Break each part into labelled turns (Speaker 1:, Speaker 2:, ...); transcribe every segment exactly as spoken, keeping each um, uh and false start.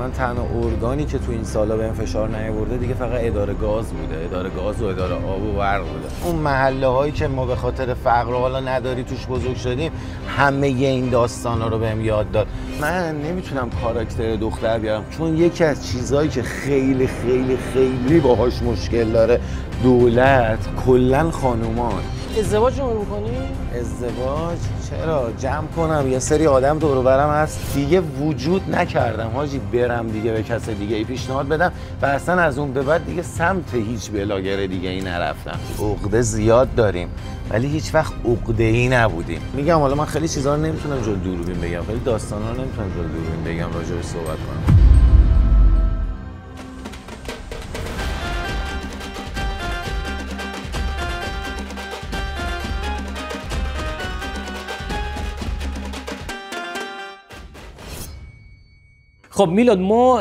Speaker 1: من تنها ارگانی که تو این سالا بهم فشار نیاورده دیگه فقط اداره گاز بوده، اداره گاز و اداره آب و برق بوده. اون محله هایی که ما به خاطر فقر و حالا نداری توش بزرگ شدیم، همه این داستانا رو بهم یاد داد. من نمیتونم کاراکتر دختر بیارم چون یکی از چیزهایی که خیلی خیلی خیلی باهاش مشکل داره دولت کلا خانومان.
Speaker 2: ازدواج رو می‌کنی؟
Speaker 1: ازدواج چرا جمع کنم، یه سری آدم دور و برم هست دیگه وجود نکردم حاجی برم دیگه به کس دیگه ای پیشنهاد بدم و اصلا از اون به بعد دیگه سمت هیچ بلاگر دیگه ای نرفتم. عقده زیاد داریم ولی هیچ وقت عقده ای نبودیم. میگم حالا من خیلی چیزا رو نمیتونم جلوی دوربین بگم، خیلی داستانا رو نمیتونم جلوی دوربین بگم، راجع به صحبت کنم.
Speaker 2: خب میلاد، ما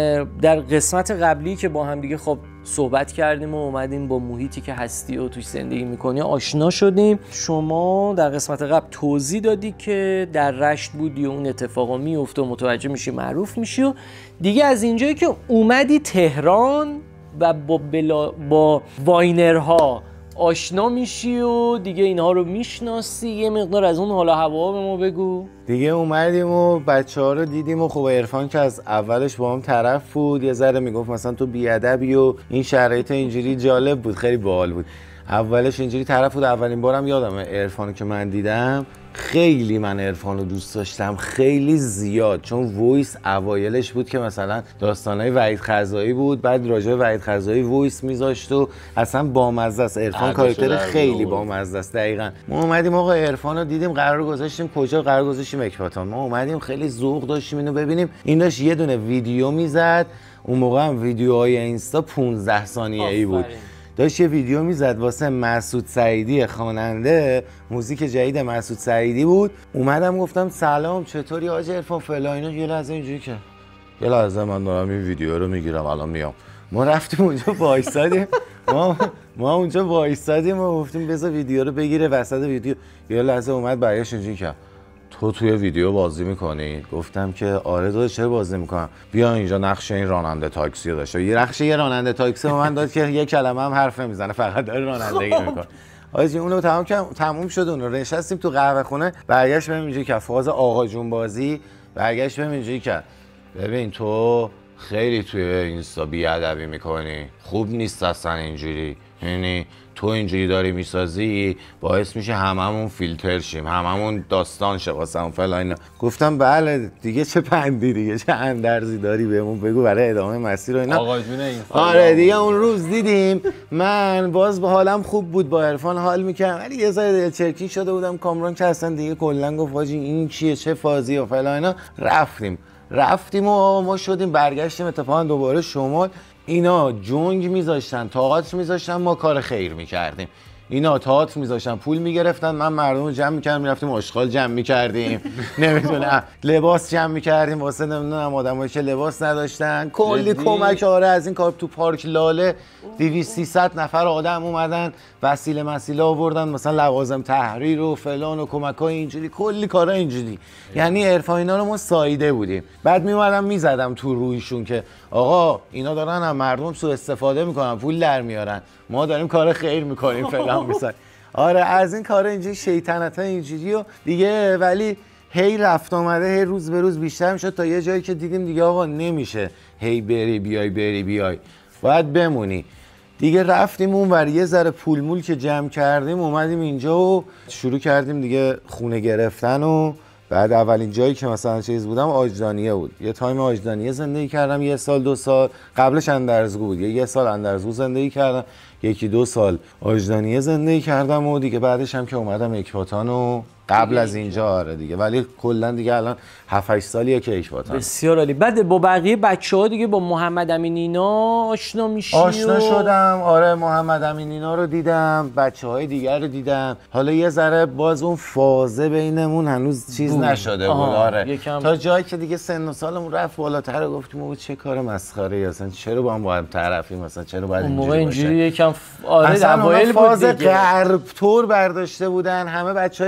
Speaker 2: در قسمت قبلی که با هم دیگه خب صحبت کردیم و اومدیم با محیطی که هستی و توش زندگی میکنی آشنا شدیم. شما در قسمت قبل توضیح دادی که در رشت بودی و اون اتفاقا میفته و متوجه میشی معروف میشی و دیگه از اینجایی که اومدی تهران و با, بلا... با واینرها آشنا میشی و دیگه اینها رو میشناسی. یه مقدار از اون حالا هوا به ما بگو.
Speaker 1: دیگه اومدیم و بچه ها رو دیدیم و خب عرفان که از اولش با هم طرف بود، یه ذره میگفت مثلا تو بیادبی و این شرایط اینجوری جالب بود، خیلی باحال بود. اولش اینجوری طرف بود. اولین بارم یادمه عرفانو که من دیدم خیلی من عرفانو دوست داشتم، خیلی زیاد، چون وایس اوایلش بود که مثلا داستانای وحید خزایی بود، بعد راجع به وحید خزایی وایس میذاشت و اصلا بامزه است. عرفان کاراکتر خیلی بامزه است. دقیقاً ما اومدیم آقا عرفانو دیدیم، قرار گذاشتیم کجا؟ قرار گذاشتیم اکباتان. ما اومدیم خیلی ذوق داشتیم اینو ببینیم. این داشت یه دونه ویدیو میزد، اون موقع هم ویدیوهای اینستا پانزده ثانیه‌ای بود. داشت یه ویدیو میزد واسه مسعود سعیدی خواننده، موزیک جدید مسعود سعیدی بود. اومدم گفتم سلام چطوری حاج عرفان فلان اینا. یه لحظه اینجوری که یه لحظه من دارم این ویدیو رو میگیرم الان میام. ما رفتیم اونجا وایسادیم، ما ما اونجا وایسادیم و گفتیم بذار ویدیو رو بگیره. وسط ویدیو یه لحظه اومد برگشت اینجوری که تو توی ویدیو بازی میکنی؟ گفتم که آره داداش چرا بازی میکنم، بیا اینجا نقش این راننده تاکسی رو داشته. یه نقش یه راننده تاکسی به من داد که یه کلمه هم حرف نمیزنه، فقط داره رانندگی میکنه. آجی اونو تمام کردم، تموم شد. اونو نشستیم تو قهوه خونه، برگشت بهم اینجوری که فاز آقا جون بازی، برگشت بهم اینجوری که ببین تو خیلی توی اینستا بیادبی میکنی، خوب نیست اصلا اینجوری، یعنی تو اینجوری داری میسازی باعث میشه هممون فیلتر شیم، هممون داستان شه واسمون فلان. گفتم بله دیگه چه پندی دیگه چه اندرزی داری بهمون بگو برای ادامه مسیر و اینا.
Speaker 3: آقا جون این
Speaker 1: آره دیگه اون روز دیدیم. من باز با حالم خوب بود، با عرفان حال میکردم ولی یه ذره چرکی شده بودم. کامران که اصلا دیگه کلا گفت واجی این چیه چه فازی و فلان اینا. رفتیم رفتیم و ما شدیم برگشتیم اتفاقا دوباره شمال. اینا جنگ میذاشتن، تئاتر میذاشتن، ما کار خیر میکردیم. اینا تئاتر میذاشتن، پول میگرفتن، من مردم رو جمع میکردم، میرفتیم آشغال جمع میکردیم، نمیدونم لباس جمع میکردیم واسه نمیدونم آدمایی که لباس نداشتن. کلی کمک آره از این کار. تو پارک لاله دویست سیصد نفر آدم اومدن، وسیله مسیله آوردن، مثلا لوازم تحریر و فلان و کمکای اینجوری، کلی کارا اینجوری. یعنی عرفان اینا رو ما سایده بودیم. بعد میومدم میزدم تو رویشون که آقا اینا دارن هم مردم سوء استفاده میکنن، پول در میارن، ما داریم کار خیر میکنیم فلان میسن. آره از این کار اینجوری شیطنت اینجوری و دیگه. ولی هی رفت آمده، هی روز به روز بیشتر میشد تا یه جایی که دیدیم دیگه آقا نمیشه هی بری بیای بری بیای، باید بمونی دیگه. رفتیم اونور یه ذره پول مول که جمع کردیم اومدیم اینجا و شروع کردیم دیگه خونه گرفتن. و بعد اولین جایی که مثلا چیز بودم آجدانیه بود. یه تایم آجدانیه زندگی کردم، یه سال دو سال. قبلش اندرزگو بود، یه سال اندرزگو زندگی کردم، یکی دو سال آجدانیه زندگی کردم و دیگه بعدش هم که اومدم اکباتان و قبل از اینجا آره دیگه. ولی کلا دیگه الان هفت هشت سالیه که اکباتان.
Speaker 2: بسیار عالی. بعد با بقیه بچه‌ها دیگه با محمد امین اینا آشنا میشی؟
Speaker 1: آشنا
Speaker 2: و...
Speaker 1: شدم آره. محمد امین اینا رو دیدم، بچه‌های دیگر رو دیدم. حالا یه ذره باز اون فازه بینمون هنوز چیز بود. نشده بود آره یکم... تا جایی که دیگه سن و سالمون رفت بالاتر و گفتیم او چه کار مسخره‌ای اصلا، چرا با هم با هم طرفیم مثلا، چرا باید اینجوری باشه.
Speaker 2: یکم آره
Speaker 1: اصلا
Speaker 2: اوایل
Speaker 1: فاز غرب تور برداشته بودن، همه بچهای غرب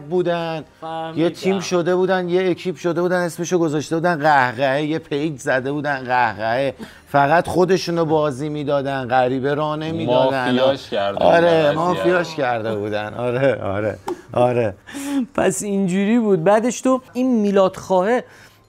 Speaker 1: بودن،
Speaker 2: فهمیدم.
Speaker 1: یه تیم شده بودن، یه اکیپ شده بودن، اسمشو گذاشته بودن قهقهه، یه پیج زده بودن قهقهه، فقط خودشونو بازی میدادن، غریبه راه نمیدادن.
Speaker 3: مافیاش کرده
Speaker 1: آره مافیاش کرده بودن. آره آره آره.
Speaker 2: پس اینجوری بود. بعدش تو این میلادخواه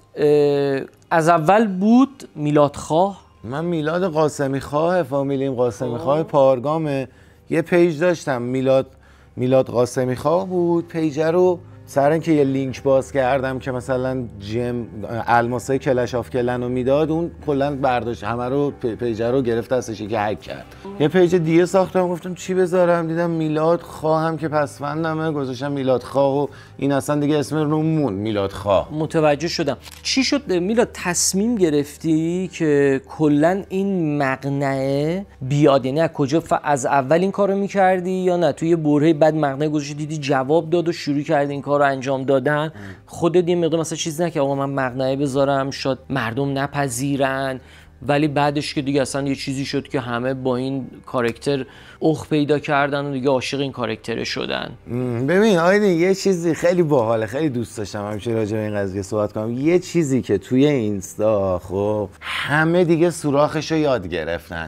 Speaker 2: از اول بود؟ میلادخواه
Speaker 1: من میلاد قاسمی خواه، فامیلیم قاسمی خواه پارگامه. یه پیج داشتم میلاد میلاد قاسمی خواه بود پیج رو. سر اینکه یه لینک باز کردم که مثلا جیم الماسای کلش آف کلن رو میداد، اون کلا برداشت همه رو پیج رو گرفت ازش که هک کرد. یه پیج دیگه ساختم، گفتم چی بذارم، دیدم میلاد خواهم که پسفندمه، گذاشتم میلاد خواه و این اصلا دیگه اسم رو مون میلاد خواه.
Speaker 2: متوجه شدم. چی شد میلاد تصمیم گرفتی که کلا این مقنعه بیاد؟ یعنی از کجا از اول این کارو میکردی یا نه توی برهه بعد مقنعه گذاشتی دیدی جواب داد و شروع کردی این کارو انجام دادن؟ خودت یه مقدار مثلا چیز نکردی آقا من مقنعه بذارم شاید مردم نپذیرن، ولی بعدش که دیگه اصلا یه چیزی شد که همه با این کاراکتر اخ پیدا کردن و دیگه عاشق این کاراکتر شدن؟
Speaker 1: ببین آیدین یه چیزی خیلی باحاله، خیلی دوست داشتم همیشه راجع به این قضیه صحبت کنم. یه چیزی که توی اینستا خب همه دیگه سوراخشو یاد گرفتن.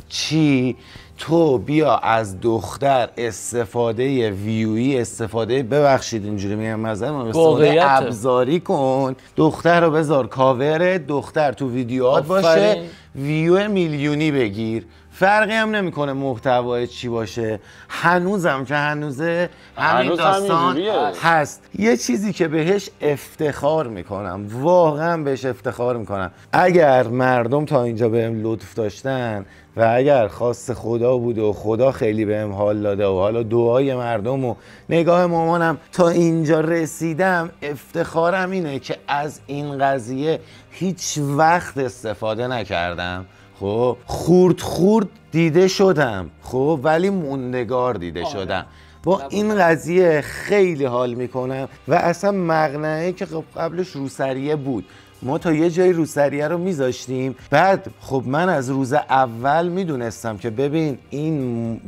Speaker 1: چی؟ تو بیا از دختر استفاده ویویی، استفاده ببخشید اینجوری میگم مثلا استفاده ابزاری کن، دختر رو بذار کاور، دختر تو ویدیوهات باشه، ویو میلیونی بگیر، فرقی هم نمیکنه محتوای چی باشه. هنوزم که هنوزه همین
Speaker 3: هنوز
Speaker 1: داستان هست. یه چیزی که بهش افتخار میکنم، واقعا بهش افتخار میکنم، اگر مردم تا اینجا بهم لطف داشتن و اگر خواست خدا بوده و خدا خیلی بهم حال داده و حالا دعای مردم و نگاه مامانم تا اینجا رسیدم، افتخارم اینه که از این قضیه هیچ وقت استفاده نکردم. خب خورد خورد دیده شدم، خب ولی موندگار دیده آه. شدم. با این قضیه خیلی حال میکنم و اصلا مقنعه که قبلش روسریه بود، ما تا یه جای روسریه رو میذاشتیم. بعد خب من از روز اول میدونستم که ببین این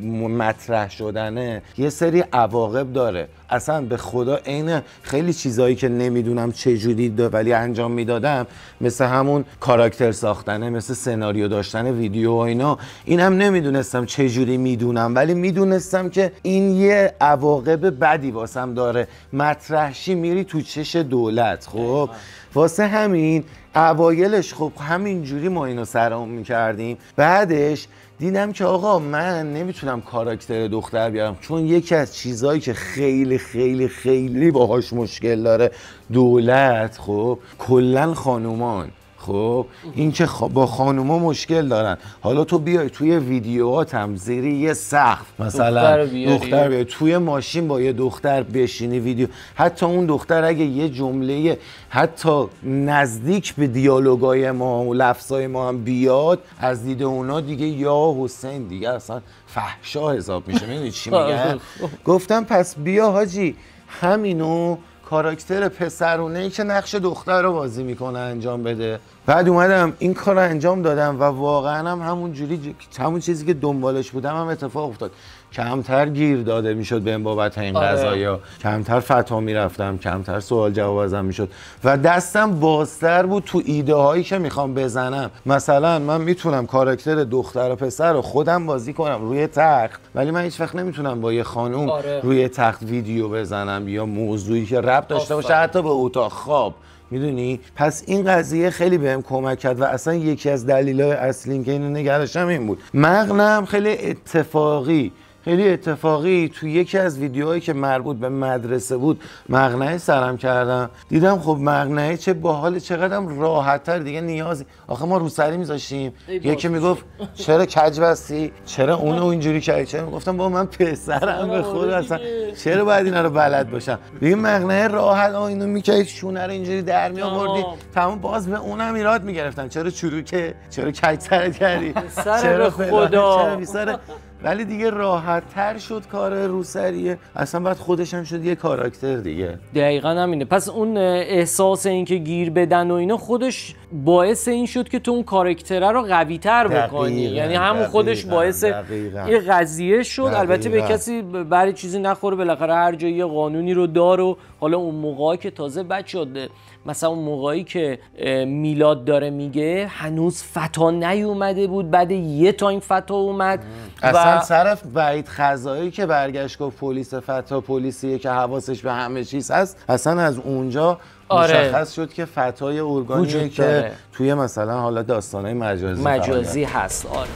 Speaker 1: مطرح شدنه یه سری عواقب داره. اصلا به خدا عین خیلی چیزایی که نمیدونم چجوری ولی انجام میدادم، مثل همون کاراکتر ساختنه، مثل سناریو داشتن ویدیو و اینا، اینم نمیدونستم چجوری میدونم، ولی میدونستم که این یه عواقب بدی واسم داره. مطرحشی میری تو چش دولت. خب واسه همین اوایلش خب همینجوری ما اینو سرام میکردیم. بعدش دیدم که آقا من نمیتونم کاراکتر دختر بیارم، چون یکی از چیزهایی که خیلی خیلی خیلی باهاش مشکل داره دولت، خب کلن خانومان، خب این که با خانوما مشکل دارن. حالا تو بیای توی ویدیوهات هم زیری یه سقف مثلا دختر بیای توی ماشین با یه دختر بشینی ویدیو، حتی اون دختر اگه یه جمله حتی نزدیک به دیالوگای ما و لفظای ما هم بیاد، از دید اونا دیگه یا حسین دیگه اصلا فحشا حساب میشه. میدونی چی میگم؟ گفتم پس بیا حاجی همینو کاراکتر پسرونه‌ای که نقش دختر رو بازی میکنه انجام بده. بعد اومدم این کار رو انجام دادم و واقعا هم همون جوری همون چیزی که دنبالش بودم هم اتفاق افتاد. کمتر گیر داده میشد بهم بابت این قضایا، کمتر فتا میرفتم، کمتر سوال جواب ازم میشد و دستم بازتر بود تو ایده هایی که میخوام بزنم. مثلا من میتونم کاراکتر دختر و پسر رو خودم بازی کنم روی تخت، ولی من هیچ وقت نمیتونم با یه خانوم آره. روی تخت ویدیو بزنم یا موضوعی که ربط داشته باشه حتی به اتاق خواب. میدونی؟ پس این قضیه خیلی بهم کمک کرد و اصلا یکی از دلایل اصلی که اینو نگرشم این بود. مقنعه خیلی اتفاقی خیلی اتفاقی تو یکی از ویدیوهایی که مربوط به مدرسه بود مقنعه سرم کردم، دیدم خب مقنعه چه باحال، چقدرم راحت‌تر دیگه نیازی. آخه ما روسری میذاشتیم، یکی میگفت چرا کج بستی، چرا اونو اینجوری کردی، چرا میگفتم با من پسرم به خود اصلا چرا باید اینا رو بلد باشم. دیگه مقنعه راحت اینو میکردی شونه رو اینجوری در میآوردی، تمام باز به اونم ایراد میگرفتن، چرا چروکه، چرا کج سرت کردی،
Speaker 2: چرا خدا،
Speaker 1: چرا ولی دیگه راحت تر شد کار روسریه، اصلا بعد خودش هم شد یه کاراکتر دیگه.
Speaker 2: دقیقاً همینه. پس اون احساس این که گیر بدن و اینا خودش باعث این شد که تو اون کاراکتره رو قوی تر بکنی، یعنی همون خودش باعث یه قضیه شد. دقیقا. البته به کسی برای چیزی نخوره، بالاخره هر جایی یه قانونی رو داره و حالا اون موقعی که تازه بد شده، مثلا اون موقعی که میلاد داره میگه هنوز فتا نیومده بود، بعد یه تایم فتا اومد
Speaker 1: و اصلا صرف وحید خزایی که برگشت گفت پلیس فتا پلیسیه که حواسش به همه چیز هست، اصلا از اونجا آره. مشخص شد که فتای ارگانیه که داره. توی مثلا حالا داستانای مجازی
Speaker 2: مجازی هست. آره.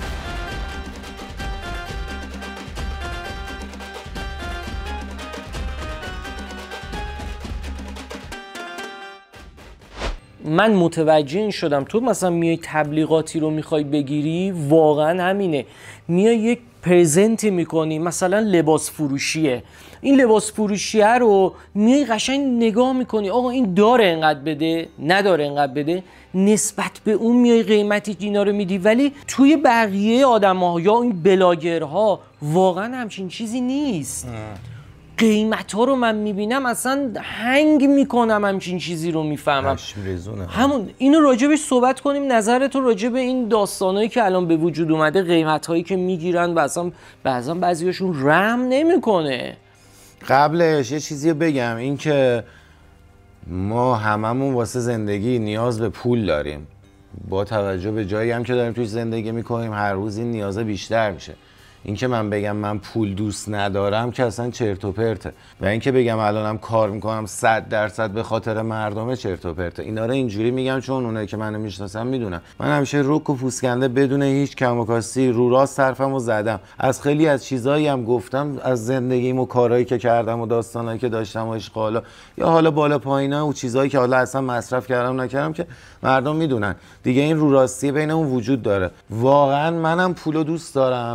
Speaker 2: من متوجه این شدم تو مثلا میای تبلیغاتی رو میخوای بگیری، واقعا همینه، میای یک پرزنتی میکنی، مثلا لباس فروشیه، این لباس فروشیه رو میای قشنگ نگاه میکنی، آقا این داره انقدر بده، نداره انقدر بده، نسبت به اون میای قیمتی اینا رو میدی. ولی توی بقیه آدم‌ها یا این بلاگرها واقعا همچین چیزی نیست. قیمت ها رو من میبینم اصلا هنگ میکنم، همچین چیزی رو میفهمم. همون اینو راجبش صحبت کنیم، نظرتو راجب این داستانایی که الان به وجود اومده، قیمت هایی که میگیرن و اصلا بعضا بعضیاشون رحم نمیکنه.
Speaker 1: قبلش یه چیزی بگم، این که ما هممون واسه زندگی نیاز به پول داریم، با توجه به جایی هم که داریم توی زندگی میکنیم هر روز این نیازه بیشتر میشه. این که من بگم من پول دوست ندارم که اصلا چرت و پرته، و این که بگم الانم کار میکنم صد درصد به خاطر مردمه چرت و پرته. اینا رو اینجوری میگم چون اونایی که منو میشناسن میدونن من همیشه رک و پوسکنده بدون هیچ کم و کاستی رو راست حرفمو زدم. از خیلی از چیزایی هم گفتم، از زندگیم و کارهایی که کردم و داستانایی که داشتم و اشغالا یا حالا بالا پایینا و چیزایی که حالا اصلا مصرف کردم نکردم که مردم میدونن دیگه. این رو راستی بین اون وجود داره. واقعا منم پولو دوست دارم،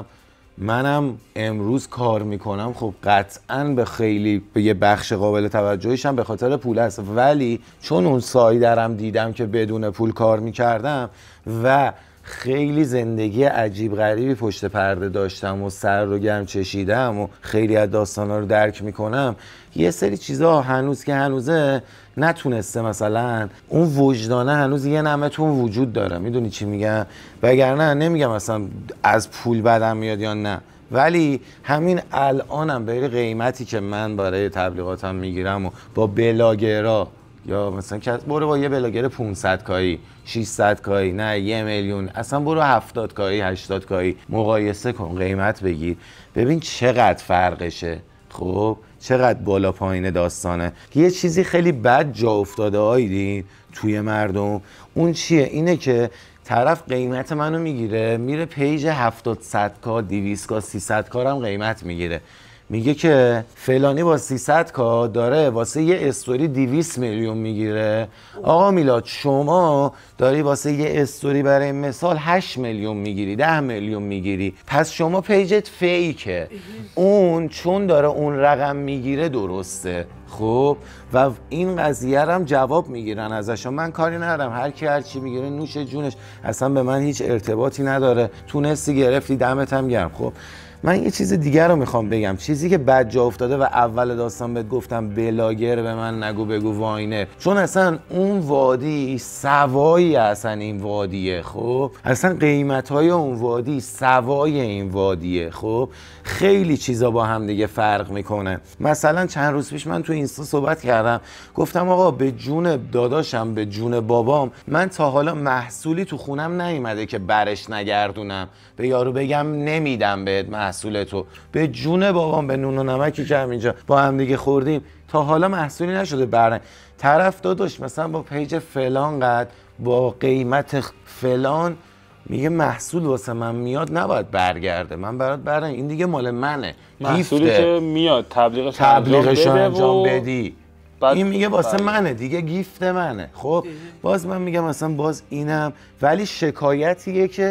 Speaker 1: منم امروز کار میکنم، خب قطعاً به خیلی به یه بخش قابل توجهیش هم به خاطر پول هست، ولی چون اون سایدرم دیدم که بدون پول کار میکردم و خیلی زندگی عجیب غریبی پشت پرده داشتم و سر رو گرم چشیدم و خیلی از داستانا رو درک میکنم، یه سری چیزا هنوز که هنوزه نتونسته، مثلا اون وجدانه هنوز یه نمتون وجود داره. میدونی چی میگم؟ وگرنه نمیگم مثلا از پول بدم میاد یا نه، ولی همین الانم به قیمتی که من برای تبلیغاتم میگیرم و با بلاگرا یا مثلا که برو با یه بلاگر پانصد کایی ششصد کایی نه یه میلیون، اصلا برو هفتاد کایی هشتاد کایی مقایسه کن، قیمت بگیر، ببین چقدر فرقشه. خب چقدر بالا پایین داستانه. یه چیزی خیلی بد جا افتاده آیدین توی مردم، اون چیه؟ اینه که طرف قیمت منو میگیره میره پیج هفتاد صد کا دویست کا سیصد کا هم قیمت میگیره، میگه که فلانی با سیصد کا داره واسه یه استوری دویست میلیون میگیره. آقا میلاد شما داری واسه یه استوری برای مثال هشت میلیون میگیری، ده میلیون میگیری، پس شما پیجت فیکه. اون چون داره اون رقم میگیره درسته. خب و این قضیه هم جواب میگیرن ازشون، من کاری ندارم، هر کی هر چی میگیره نوش جونش، اصلا به من هیچ ارتباطی نداره، تونستی گرفتی دمت هم گرم. خب من یه چیز دیگر رو میخوام بگم، چیزی که بد جا افتاده و اول داستان بهت گفتم بلاگر به من نگو بگو واینه، چون اصلا اون وادی سوایی اصلا این وادیه. خب اصلا قیمت‌های اون وادی سوای این وادیه. خب خیلی چیزا با هم دیگه فرق میکنه. مثلا چند روز پیش من تو اینستا صحبت کردم، گفتم آقا به جون داداشم به جون بابام من تا حالا محصولی تو خونم نیومده که برش نگردونم، به یارو بگم نمیدم بهت محصول تو، به جون بابام به نون و نمکی که همینجا با هم دیگه خوردیم تا حالا محصولی نشده برن. طرف داداش مثلا با پیج فلان قد با قیمت فلان میگه محصول واسه من میاد نباید برگرده، من برات برن، این دیگه مال منه،
Speaker 3: محصولی که میاد تبلیغش
Speaker 1: تبلیغش انجام بدی، این میگه واسه منه دیگه، گیفت منه. خب باز من میگم مثلا باز اینم، ولی شکایتیه که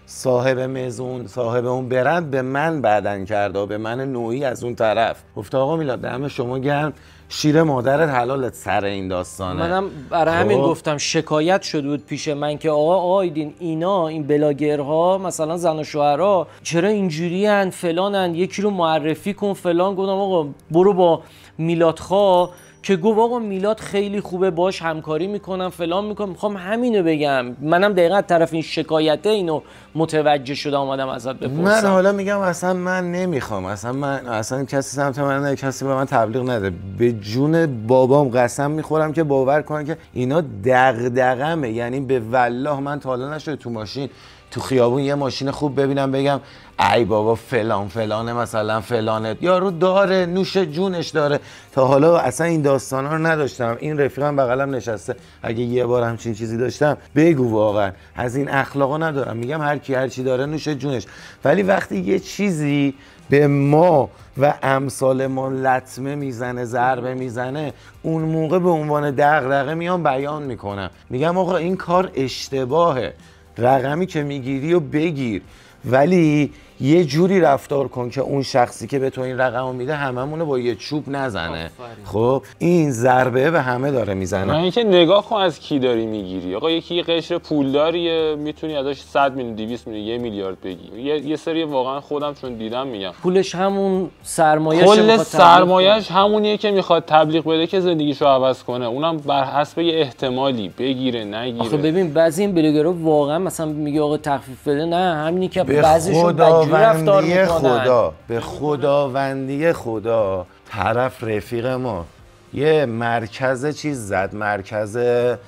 Speaker 1: صاحب مزون صاحب اون برند به من بدن کرده، به من نوعی از اون طرف گفته آقا میلاد دم شما گرم، شیر مادرت حلالت سر این داستانه.
Speaker 2: منم برای همین گفتم شکایت شده بود پیش من که آقا آیدین اینا این بلاگرها مثلا زن و شوهرها چرا اینجوری ان فلانن، یکی رو معرفی کن فلان. گفتم آقا برو با میلاد خا که گفت آقا میلاد خیلی خوبه باش همکاری میکنم فلان میکنم. میخوام همینو بگم، منم دقیقاً طرف این شکایته اینو متوجه شدم اومدم ازت بپرسم.
Speaker 1: من حالا میگم اصلا من نمیخوام، اصلا من اصلا کسی سمت من نه، کسی به من تبلیغ نده. به جون بابام قسم میخورم که باور کنن که اینا دغدغمه. یعنی به والله من تا حالا نشده تو ماشین تو خیابون یه ماشین خوب ببینم بگم ای بابا فلان فلانه مثلا فلانه، یارو داره نوش جونش داره. تا حالا اصلا این داستانا رو نداشتم. این رفیقم بغلم نشسته، اگه یه بار همچین چیزی داشتم بگو، واقعا از این اخلاقا ندارم. میگم هر کی هر چی داره نوش جونش. ولی وقتی یه چیزی به ما و امثال ما لطمه میزنه ضربه میزنه، اون موقع به عنوان دغدغه میام بیان میکنم، میگم آقا این کار اشتباهه، رقمی که میگیری و بگیر ولی یه جوری رفتار کن که اون شخصی که به تو این رقمو میده هممونو با یه چوب نزنه. خب این ضربه به همه داره میزنه.
Speaker 3: من اینکه نگاه کن از کی داری میگیری. آقا یکی قشر پولداریه میتونی ازش صد میلیون دویست میلیون یه میلیارد بگیری. یه, یه سری واقعا خودم چون دیدم میگم
Speaker 2: پولش همون سرمایه‌ش،
Speaker 3: کل سرمایه‌اش همونیه که میخواد تبلیغ بده که زندگیشو عوض کنه، اونم بر حسب یه احتمالی بگیره نگیره.
Speaker 2: آخه ببین بعضی این بلاگرها واقعا مثلا میگه آقا تخفیف بده، نه همینی که بعضیشون بدجوری رفتار میکنن.
Speaker 1: خدا به خداوندی خدا طرف رفیق ما یه مرکز چیز زد، مرکز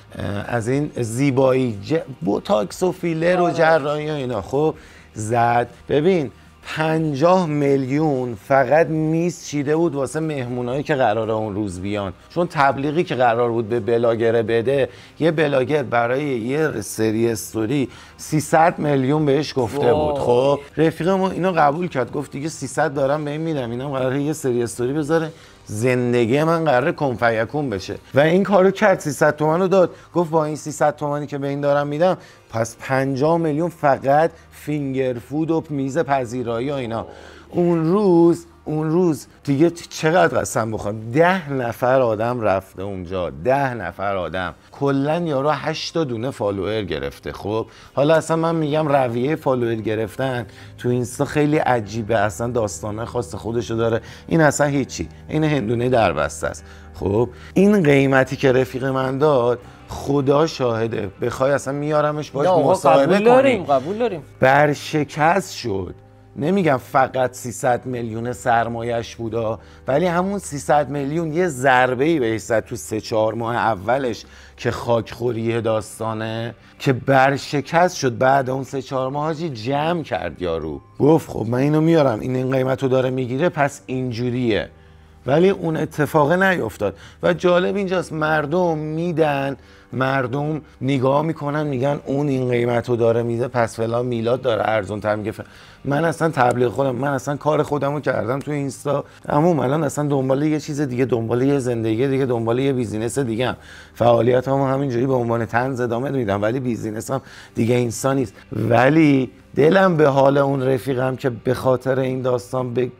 Speaker 1: از این زیبایی بوتاکس و فیلر و جراحی و اینا خب زد. ببین پنجاه میلیون فقط میز چیده بود واسه مهمونایی که قراره اون روز بیان، چون تبلیغی که قرار بود به بلاگر بده، یه بلاگر برای یه سری استوری سیصد میلیون بهش گفته بود. خب رفیق ما اینو قبول کرد، گفت دیگه سیصد دارم بهم میدم، اینا قراره یه سری استوری بذاره، زندگی من قراره کن فیکون بشه و این کارو کرد. سیصد تومن رو داد، گفت با این سیصد تومنی که به این دارم میدم پس پنجاه میلیون فقط فینگر فود و میز پذیرایی و اینا. اون روز اون روز دیگه چقدر قسم بخوام، ده نفر آدم رفته اونجا، ده نفر آدم کلن یارو هشت تا دونه فالوور گرفته. خب حالا اصلا من میگم رویه فالوور گرفتن تو اینستا خیلی عجیبه، اصلا داستانه خاص خودشو داره. این اصلا هیچی، این هندونه در بسته است. خب این قیمتی که رفیق من داد خدا شاهده، بخوای اصلا میارمش باش مصاحبه
Speaker 2: قبول داریم قبول داریم
Speaker 1: برشکست شد. نمیگم فقط سیصد میلیون سرمایه‌اش بودا، ولی همون سیصد میلیون یه ضربه‌ای بهش زد تو سه چهار ماه اولش که خاکخوری داستانه که برشکست شد. بعد اون سه چهار ماه حاجی جمع کرد یارو، گفت خب من اینو میارم، این این قیمتو داره میگیره پس اینجوریه. ولی اون اتفاق نیفتاد و جالب اینجاست مردم میدن، مردم نگاه میکنن میگن اون این قیمتو داره میده پس فلان میلاد داره ارزون تر میگه. من اصلا تبلیغ خودم، من اصلا کار خودمو کردم تو اینستا، اما الان اصلا دنبال یه چیز دیگه، دنبال یه زندگی دیگه، دنبال یه بیزینس دیگه ام. فعالیتامو همینجوری به عنوان طنز ادامه میدم ولی بیزینسم دیگه اینستا نیست. ولی دلم به حال اون رفیقم که به خاطر این داستان به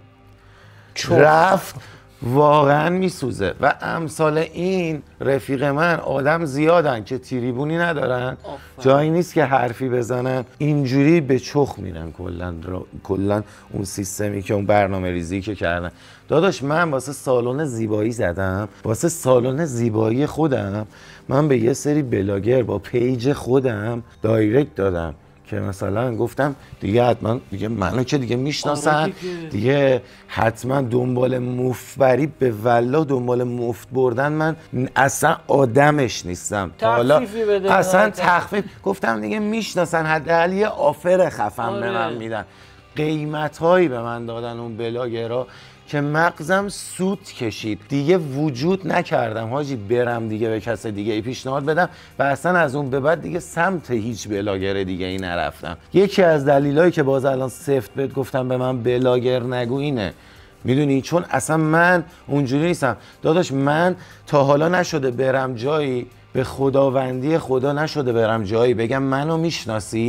Speaker 1: رفت واقعا میسوزه و امثال این رفیق من آدم زیادن که تریبونی ندارن، جایی نیست که حرفی بزنن، اینجوری به چخ میرن کلا کلا اون سیستمی که اون برنامه ریزی که کردن. داداش من واسه سالن زیبایی زدم، واسه سالن زیبایی خودم من به یه سری بلاگر با پیج خودم دایرکت دادم که مثلا گفتم دیگه حتما دیگه منو که دیگه میشناسن دیگه، حتما دنبال مفبری به والله دنبال مفت بردن من اصلا آدمش نیستم. تا حالا اصلا تخفیف گفتم دیگه میشناسن، حداقل یه آفر خفن به من میدن. قیمت هایی به من دادن اون بلاگرها که مغزم سوت کشید، دیگه وجود نکردم حاجی برم دیگه به کس دیگه ای پیشنهاد بدم و اصلا از اون به بعد دیگه سمت هیچ بلاگر دیگه ای نرفتم. یکی از دلایلی که باز الان سفت بهت گفتم به من بلاگر نگو اینه، میدونی، چون اصلا من اونجوری نیستم داداش. من تا حالا نشده برم جایی، به خداوندی خدا نشده برم جایی بگم منو میشناسی،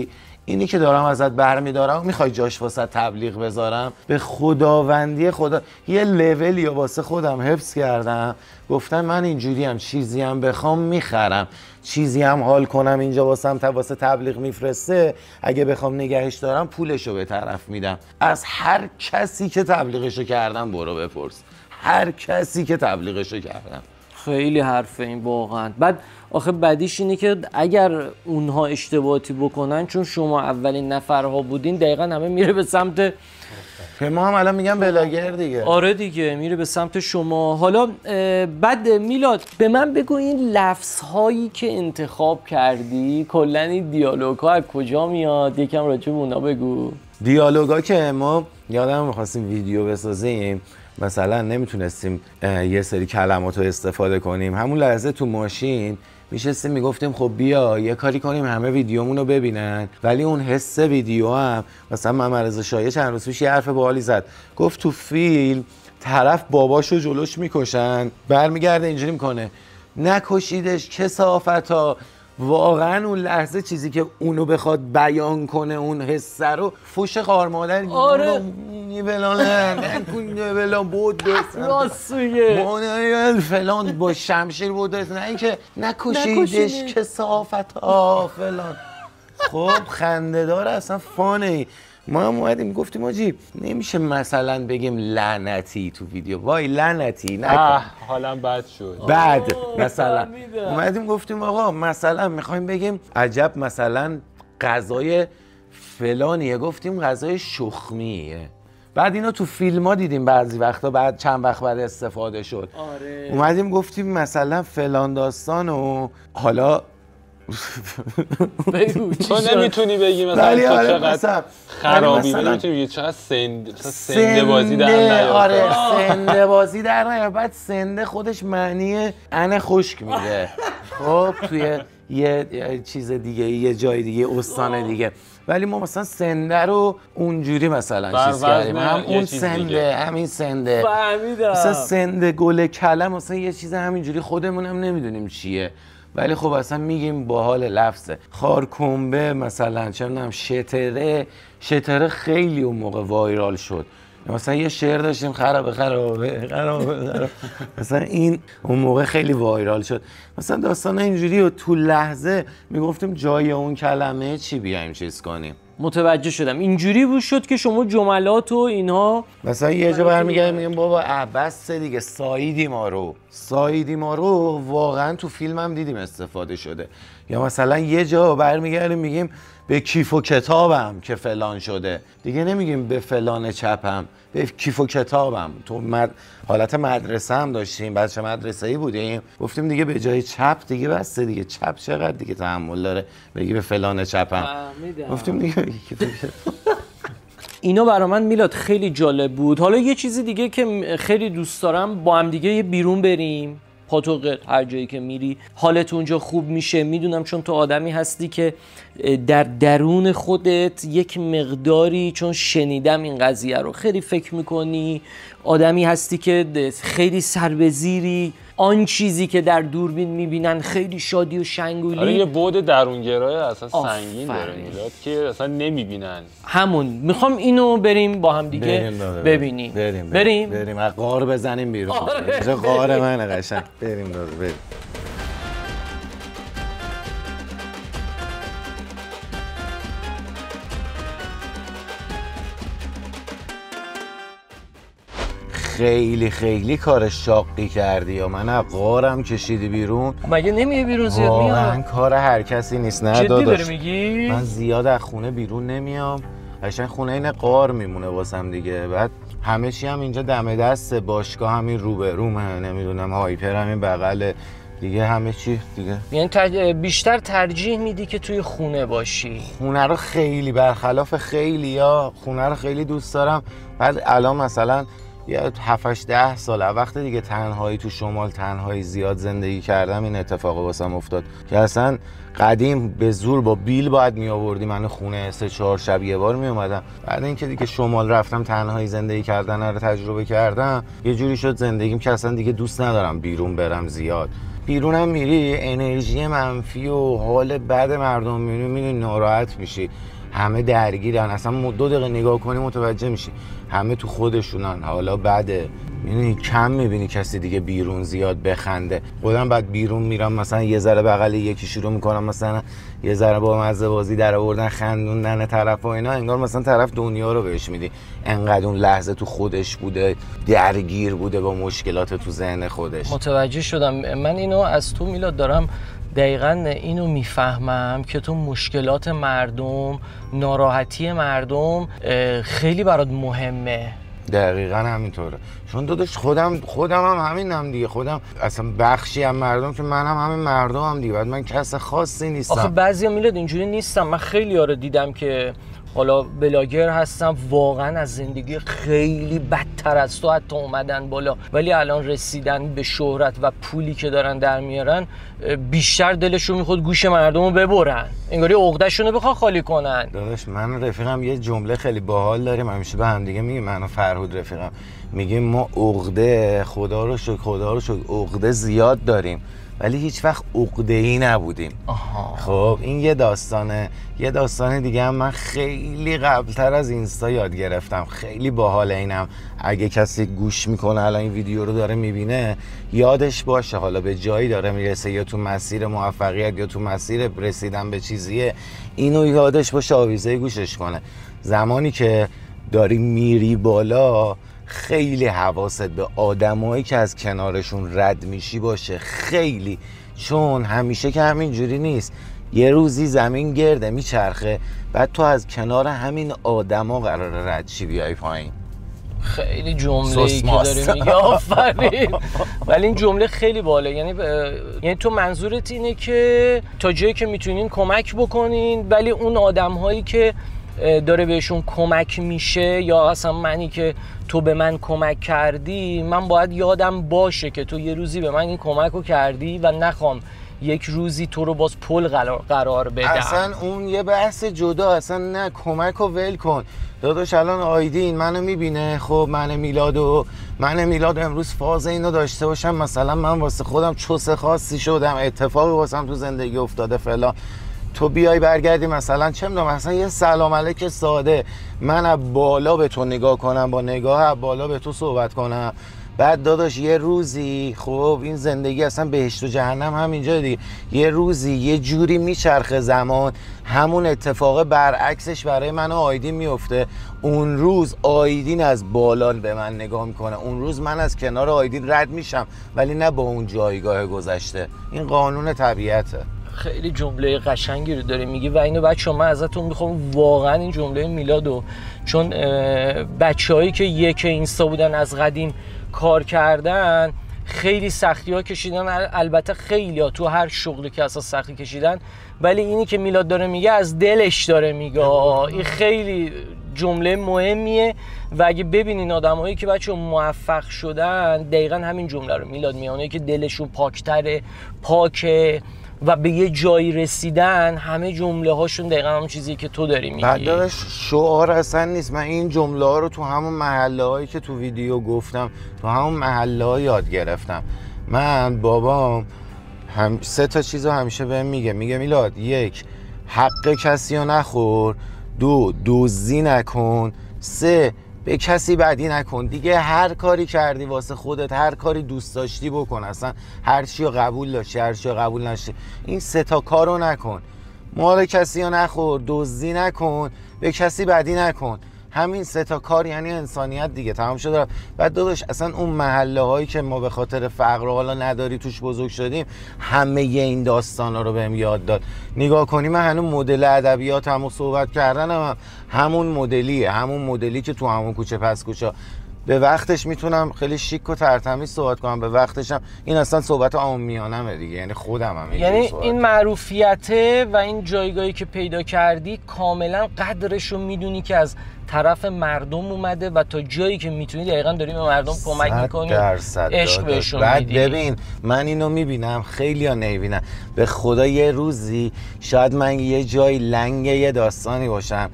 Speaker 1: اینی که دارم ازت برمیدارم میخوای جاش واسه تبلیغ بذارم؟ به خداوندی خدا یه لولی واسه خودم حفظ کردم، گفتم من اینجوری هم چیزی هم بخوام میخرم، چیزی هم حال کنم اینجا واسم واسه تبلیغ میفرسته، اگه بخوام نگهش دارم پولشو به طرف میدم. از هر کسی که تبلیغشو کردم برو بپرس، هر کسی که تبلیغشو کردم.
Speaker 2: خیلی حرفه این واقعا. بعد آخه بدیش اینه که اگر اونها اشتباهاتی بکنن، چون شما اولین نفرها بودین، دقیقا همه میره به سمت
Speaker 1: ما هم الان میگم بلاگر دیگه.
Speaker 2: آره دیگه میره به سمت شما. حالا بعد میلاد به من بگو این لفظ هایی که انتخاب کردی، کلا این دیالوگ ها از کجا میاد؟ یکم راجع به اونا بگو.
Speaker 1: دیالوگا که ما یادم می‌خواستیم ویدیو بسازیم، مثلا نمیتونستیم یه سری کلمات رو استفاده کنیم، همون لحظه تو ماشین میشستیم میگفتیم خب بیا یه کاری کنیم همه ویدیومون رو ببینن، ولی اون حس ویدیو هم مثلا محمد رضا شایع چند روز پیش یه حرف باحالی زد، گفت تو فیلم طرف باباشو جلوش میکشن، برمیگرده اینجوری میکنه نکشیدش کثافتا. واقعا اون لحظه چیزی که اونو بخواد بیان کنه، اون حسه رو فوش خار مادر
Speaker 2: آره
Speaker 1: فلان فلان بود
Speaker 2: راسویه
Speaker 1: فلان با شمشیر بود، نه اینکه نکشیدش کثافتا فلان. خب خنده داره اصلا، فانه. ما هم اومدیم گفتیم آجی نمیشه مثلا بگیم لعنتی تو ویدیو، وای لعنتی نکن
Speaker 3: حالم بد شد
Speaker 1: بعد مثلا اومدیم گفتیم آقا مثلا میخوایم بگیم عجب مثلا غذای فلانیه، گفتیم غذای شخمیه. بعد اینو تو فیلم ها دیدیم بعضی وقتا، بعد چند وقت بعد استفاده شد.
Speaker 2: آره.
Speaker 1: اومدیم گفتیم مثلا فلان داستان و حالا
Speaker 2: بگو
Speaker 3: تو نمیتونی بگی مثلا تو چقدر خرابی، نمیتونی بگی چقدر سند سنده بازی در نیار.
Speaker 1: آره سنده بازی در نیار. بعد سنده خودش معنی انه خشک میده خب توی یه چیز دیگه، یه جای دیگه، استان دیگه، ولی ما مثلا سنده رو اونجوری مثلا چیز کردیم، هم اون سنده همین سنده
Speaker 2: فهمیدم.
Speaker 1: مثلا سنده گل کلم مثلا یه چیز همینجوری خودمون هم نمیدونیم چیه، ولی خب اصلا میگیم باحال لفظه. خارکنبه مثلا، چه میدونم شتره، شتره خیلی اون موقع وایرال شد. مثلا یه شعر داشتیم خرابه خرابه خرابه خرابه مثلا این اون موقع خیلی وایرال شد. مثلا داستان اینجوری و تو لحظه میگفتیم جای اون کلمه چی بیایم چیز کنیم.
Speaker 2: متوجه شدم. اینجوری بود شد که شما جملات و اینها
Speaker 1: مثلا یه جا برمیگردیم میگیم بابا بس دیگه ساییدی ما رو ساییدی ما رو واقعا تو فیلم هم دیدیم استفاده شده. یا مثلا یه جا برمیگردیم میگیم به کیف و کتابم که فلان شده، دیگه نمیگیم به فلان چپم، به کیف و کتابم. تو مد... حالت مدرسه هم داشتیم، بچه مدرسه‌ای بودیم، گفتیم دیگه به جای چپ دیگه بسته دیگه، چپ چقدر دیگه تحمل داره بگی به فلان چپم، گفتیم دیگه کیف و کتاب.
Speaker 2: اینا برای من میلاد خیلی جالب بود. حالا یه چیزی دیگه که خیلی دوست دارم با هم دیگه بیرون بریم، پاتوقت هر جایی که میری حالت اونجا خوب میشه. میدونم چون تو آدمی هستی که در درون خودت یک مقداری، چون شنیدم این قضیه رو، خیلی فکر میکنی، آدمی هستی که خیلی سر به زیری، آن چیزی که در دوربین میبینن خیلی شادی و شنگولی.
Speaker 3: آره یه بعد درونگرای اصلا سنگین داره میلاد که اصلا نمیبینن.
Speaker 2: همون میخوام اینو بریم با هم دیگه ببینیم.
Speaker 1: بریم
Speaker 2: بریم
Speaker 1: بریم از غار بزنیم بیرون.
Speaker 2: آره.
Speaker 1: اینجا غار منه قشنگ. بریم داده بریم. خیلی خیلی کار شاقی کردی یا من از غارم کشیدی بیرون.
Speaker 2: مگه نمیه بیرون زیاد میاد؟
Speaker 1: واقعا کار هر کسی نیست. نه
Speaker 2: جدی
Speaker 1: داداش
Speaker 2: داری میگی؟
Speaker 1: من زیاد از خونه بیرون نمیام، قشنگ خونه این غار میمونه واسم دیگه. بعد همه چی هم اینجا دم دسته، باشگاه همین روبرومه، نمیدونم هایپر همین بغله دیگه، همه چی دیگه.
Speaker 2: یعنی تر... بیشتر ترجیح میدی که توی خونه باشی؟
Speaker 1: خونه رو خیلی برخلاف خیلی یا خونه رو خیلی دوست دارم. بعد الان مثلا یا هفت ده سال وقتی دیگه تنهایی تو شمال، تنهایی زیاد زندگی کردم، این اتفاق واسم افتاد که اصلا قدیم به زور با بیل باید می آوردی منو خونه، سه چهار شب یه بار می اومدم. بعد اینکه دیگه شمال رفتم تنهایی زندگی کردن رو تجربه کردم، یه جوری شد زندگیم که اصلا دیگه دوست ندارم بیرون برم زیاد. بیرونم میری انرژی منفی و حال بد مردم میبینی، میبینی ناراحت میشی. همه درگیرن، اصلا دو دقیقه نگاه کنی متوجه میشی همه تو خودشونن. حالا بعده میدونی کم میبینی کسی دیگه بیرون زیاد بخنده. خودم بعد بیرون میرم مثلا یه ذره بغل یکی شروع میکنم مثلا یه ذره با مزه بازی در آوردن خندوندن طرف و اینا، انگار مثلا طرف دنیا رو بهش میدی، انقدر اون لحظه تو خودش بوده، درگیر بوده با مشکلات تو ذهن خودش.
Speaker 2: متوجه شدم. من اینو از تو میلاد دارم دقیقاً اینو میفهمم که تو مشکلات مردم، ناراحتی مردم خیلی برات مهمه.
Speaker 1: دقیقاً همینطوره، چون داداش خودم خودم هم همینم دیگه، خودم اصلا بخشی از مردم که منم هم همین مردم هم دیگه، بعد من کس خاصی نیستم.
Speaker 2: آخه بعضیا میلاد اینجوری نیستم. من خیلی ها رو دیدم که حالا بلاگر هستن واقعا از زندگی خیلی بدتر از تو حتی اومدن بالا، ولی الان رسیدن به شهرت و پولی که دارن در میارن بیشتر دلشون میخواد گوش مردم رو ببرن، انگاری عقده‌شون رو بخوان خالی کنن.
Speaker 1: داداش من رفیقم یه جمله خیلی باحال داریم، همیشه به هم دیگه میگیم، من و فرهود رفیقم میگیم ما عقده خدا رو شکر خدا رو شکر عقده زیاد داریم ولی هیچ وقت عقده‌ای نبودیم.
Speaker 2: آها.
Speaker 1: خب این یه داستانه. یه داستان دیگه هم من خیلی قبلتر از اینستا یاد گرفتم، خیلی باحال. اینم اگه کسی گوش میکنه الان این ویدیو رو داره میبینه یادش باشه، حالا به جایی داره میرسه یا تو مسیر موفقیت یا تو مسیر رسیدن به چیزیه، اینو یادش باشه آویزه گوشش کنه. زمانی که داری میری بالا خیلی حواست به آدمایی که از کنارشون رد میشی باشه، خیلی، چون همیشه که همین جوری نیست. یه روزی زمین گرده میچرخه، بعد تو از کنار همین آدما قراره رد شی بیای پایین.
Speaker 2: خیلی جمله‌ای که داری میگی آفرین. ولی این جمله خیلی باله، یعنی ب... یعنی تو منظورت اینه که تا جایی که میتونین کمک بکنین، ولی اون آدم‌هایی که داره بهشون کمک میشه یا اصلا منی که تو به من کمک کردی، من باید یادم باشه که تو یه روزی به من این کمک رو کردی و نخوام یک روزی تو رو باز پل قرار بدم.
Speaker 1: اصلا اون یه بحث جدا، اصلا نه، کمک رو ول کن. داداش الان آیدین منو میبینه، خب من میلاد و من میلاد امروز فاز اینو داشته باشم، مثلا من واسه خودم چوس خاصی شدم، اتفاقی واسم تو زندگی افتاده فلان، تو بیای برگردی مثلا چه میدونم مثلا یه سلام علیک ساده، من از بالا به تو نگاه کنم، با نگاه از بالا به تو صحبت کنم، بعد داداش یه روزی، خب این زندگی اصلا بهشت و جهنم همینجا دیگه، یه روزی یه جوری میچرخه زمان، همون اتفاق برعکسش برای من و آیدین میفته. اون روز آیدین از بالا به من نگاه میکنه، اون روز من از کنار آیدین رد میشم، ولی نه با اون جایگاه گذشته. این قانون طبیعته.
Speaker 2: خیلی جمله قشنگی رو داره میگی و اینو بچه‌ها من ازتون میخوام واقعا این جمله میلادو، چون بچه‌هایی که یک اینستا بودن از قدیم کار کردن خیلی سختی ها کشیدن، البته خیلی ها تو هر شغلی که اساس سختی کشیدن، ولی اینی که میلاد داره میگه از دلش داره میگه. این خیلی جمله مهمیه و اگه ببینین آدمایی که بچه موفق شدن دقیقا همین جمله رو میلاد میانه که دلشون پاکتره، پاکه و به یه جایی رسیدن، همه جمله هاشون دقیقا همون چیزی که تو داری میگی.
Speaker 1: بعد داداش شعار اصلا نیست، من این جمله ها رو تو همون محله هایی که تو ویدیو گفتم تو همون محله ها یاد گرفتم. من بابام هم سه تا چیز رو همیشه بهم میگه، میگه میلاد یک، حق کسی رو نخور، دو، دزدی نکن، سه، به کسی بدی نکن. دیگه هر کاری کردی واسه خودت، هر کاری دوست داشتی بکن، اصلا هر چی رو قبول داشتی، هر چی رو قبول نشتی، این سه تا کارو نکن. مال کسی رو نخور، دزدی نکن، به کسی بدی نکن. همین سه تا کار یعنی انسانیت دیگه، تمام شد. بعد داداش اصلا اون محله هایی که ما به خاطر فقر و حالا نداری توش بزرگ شدیم، همه ی این داستانا رو بهم یاد داد. نگاه کنی من هنوز مدل ادبیاتم و صحبت کردنم هم همون مدلیه، همون مدلی که تو همون کوچه پس کوچه به وقتش میتونم خیلی شیک و ترتمیز صحبت کنم، به وقتش هم این اصلا صحبت عامیانمه دیگه، یعنی خودم هم
Speaker 2: یعنی این معروفیته و این جایگاهی که پیدا کردی کاملا قدرش رو میدونی که از طرف مردم اومده و تا جایی که میتونی دقیقاً داری به مردم کمک میکنی، عشق بهشون میدی.
Speaker 1: بعد ببین من اینو میبینم، خیلی ها نمیبینم، به خدا یه روزی شاید من یه جای لنگ یه داستانی باشم،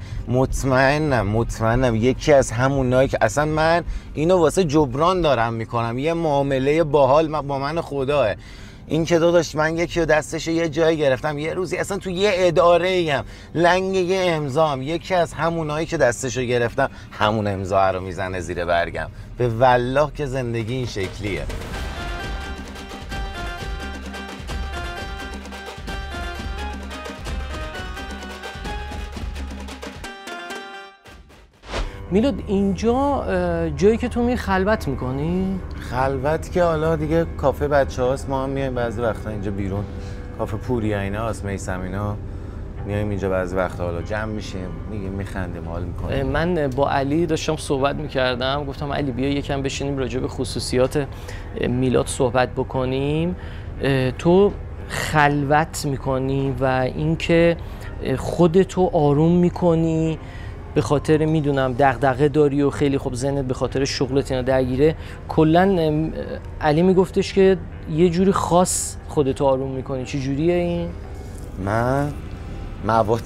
Speaker 1: مطمئنم مطمئنم یکی از همونایی که اصلا من اینو واسه جبران دارم میکنم، یه معامله باحال با من خداه، این که داداش من یکی رو دستش یه جایی گرفتم، یه روزی اصلا تو یه اداره ایم لنگ یه امضام، یکی از همونایی که دستش رو گرفتم همون امضا رو میزنه زیر برگم. به والله که زندگی این شکلیه.
Speaker 2: میلاد اینجا جایی که تو می خلوت میکنی؟
Speaker 1: خلوت که حالا دیگه کافه بچه هاست، ما هم میایم بعضی وقتا اینجا بیرون، کافه پوریا اینا هست، میسم اینا، میایم اینجا بعضی وقتا حالا جمع میشیم میگیم میخندیم حال میکنیم.
Speaker 2: من با علی داشتم صحبت میکردم، گفتم علی بیا یکم بشینیم راجع به خصوصیات میلاد صحبت بکنیم. تو خلوت میکنی و اینکه خودتو آروم میکنی به خاطر میدونم دغدغه داری و خیلی خوب ذهنت به خاطر شغلت اینا درگیره. کلا علی میگفتش که یه جوری خاص خودتو آروم میکنی. چه جوریه این؟
Speaker 1: من مواد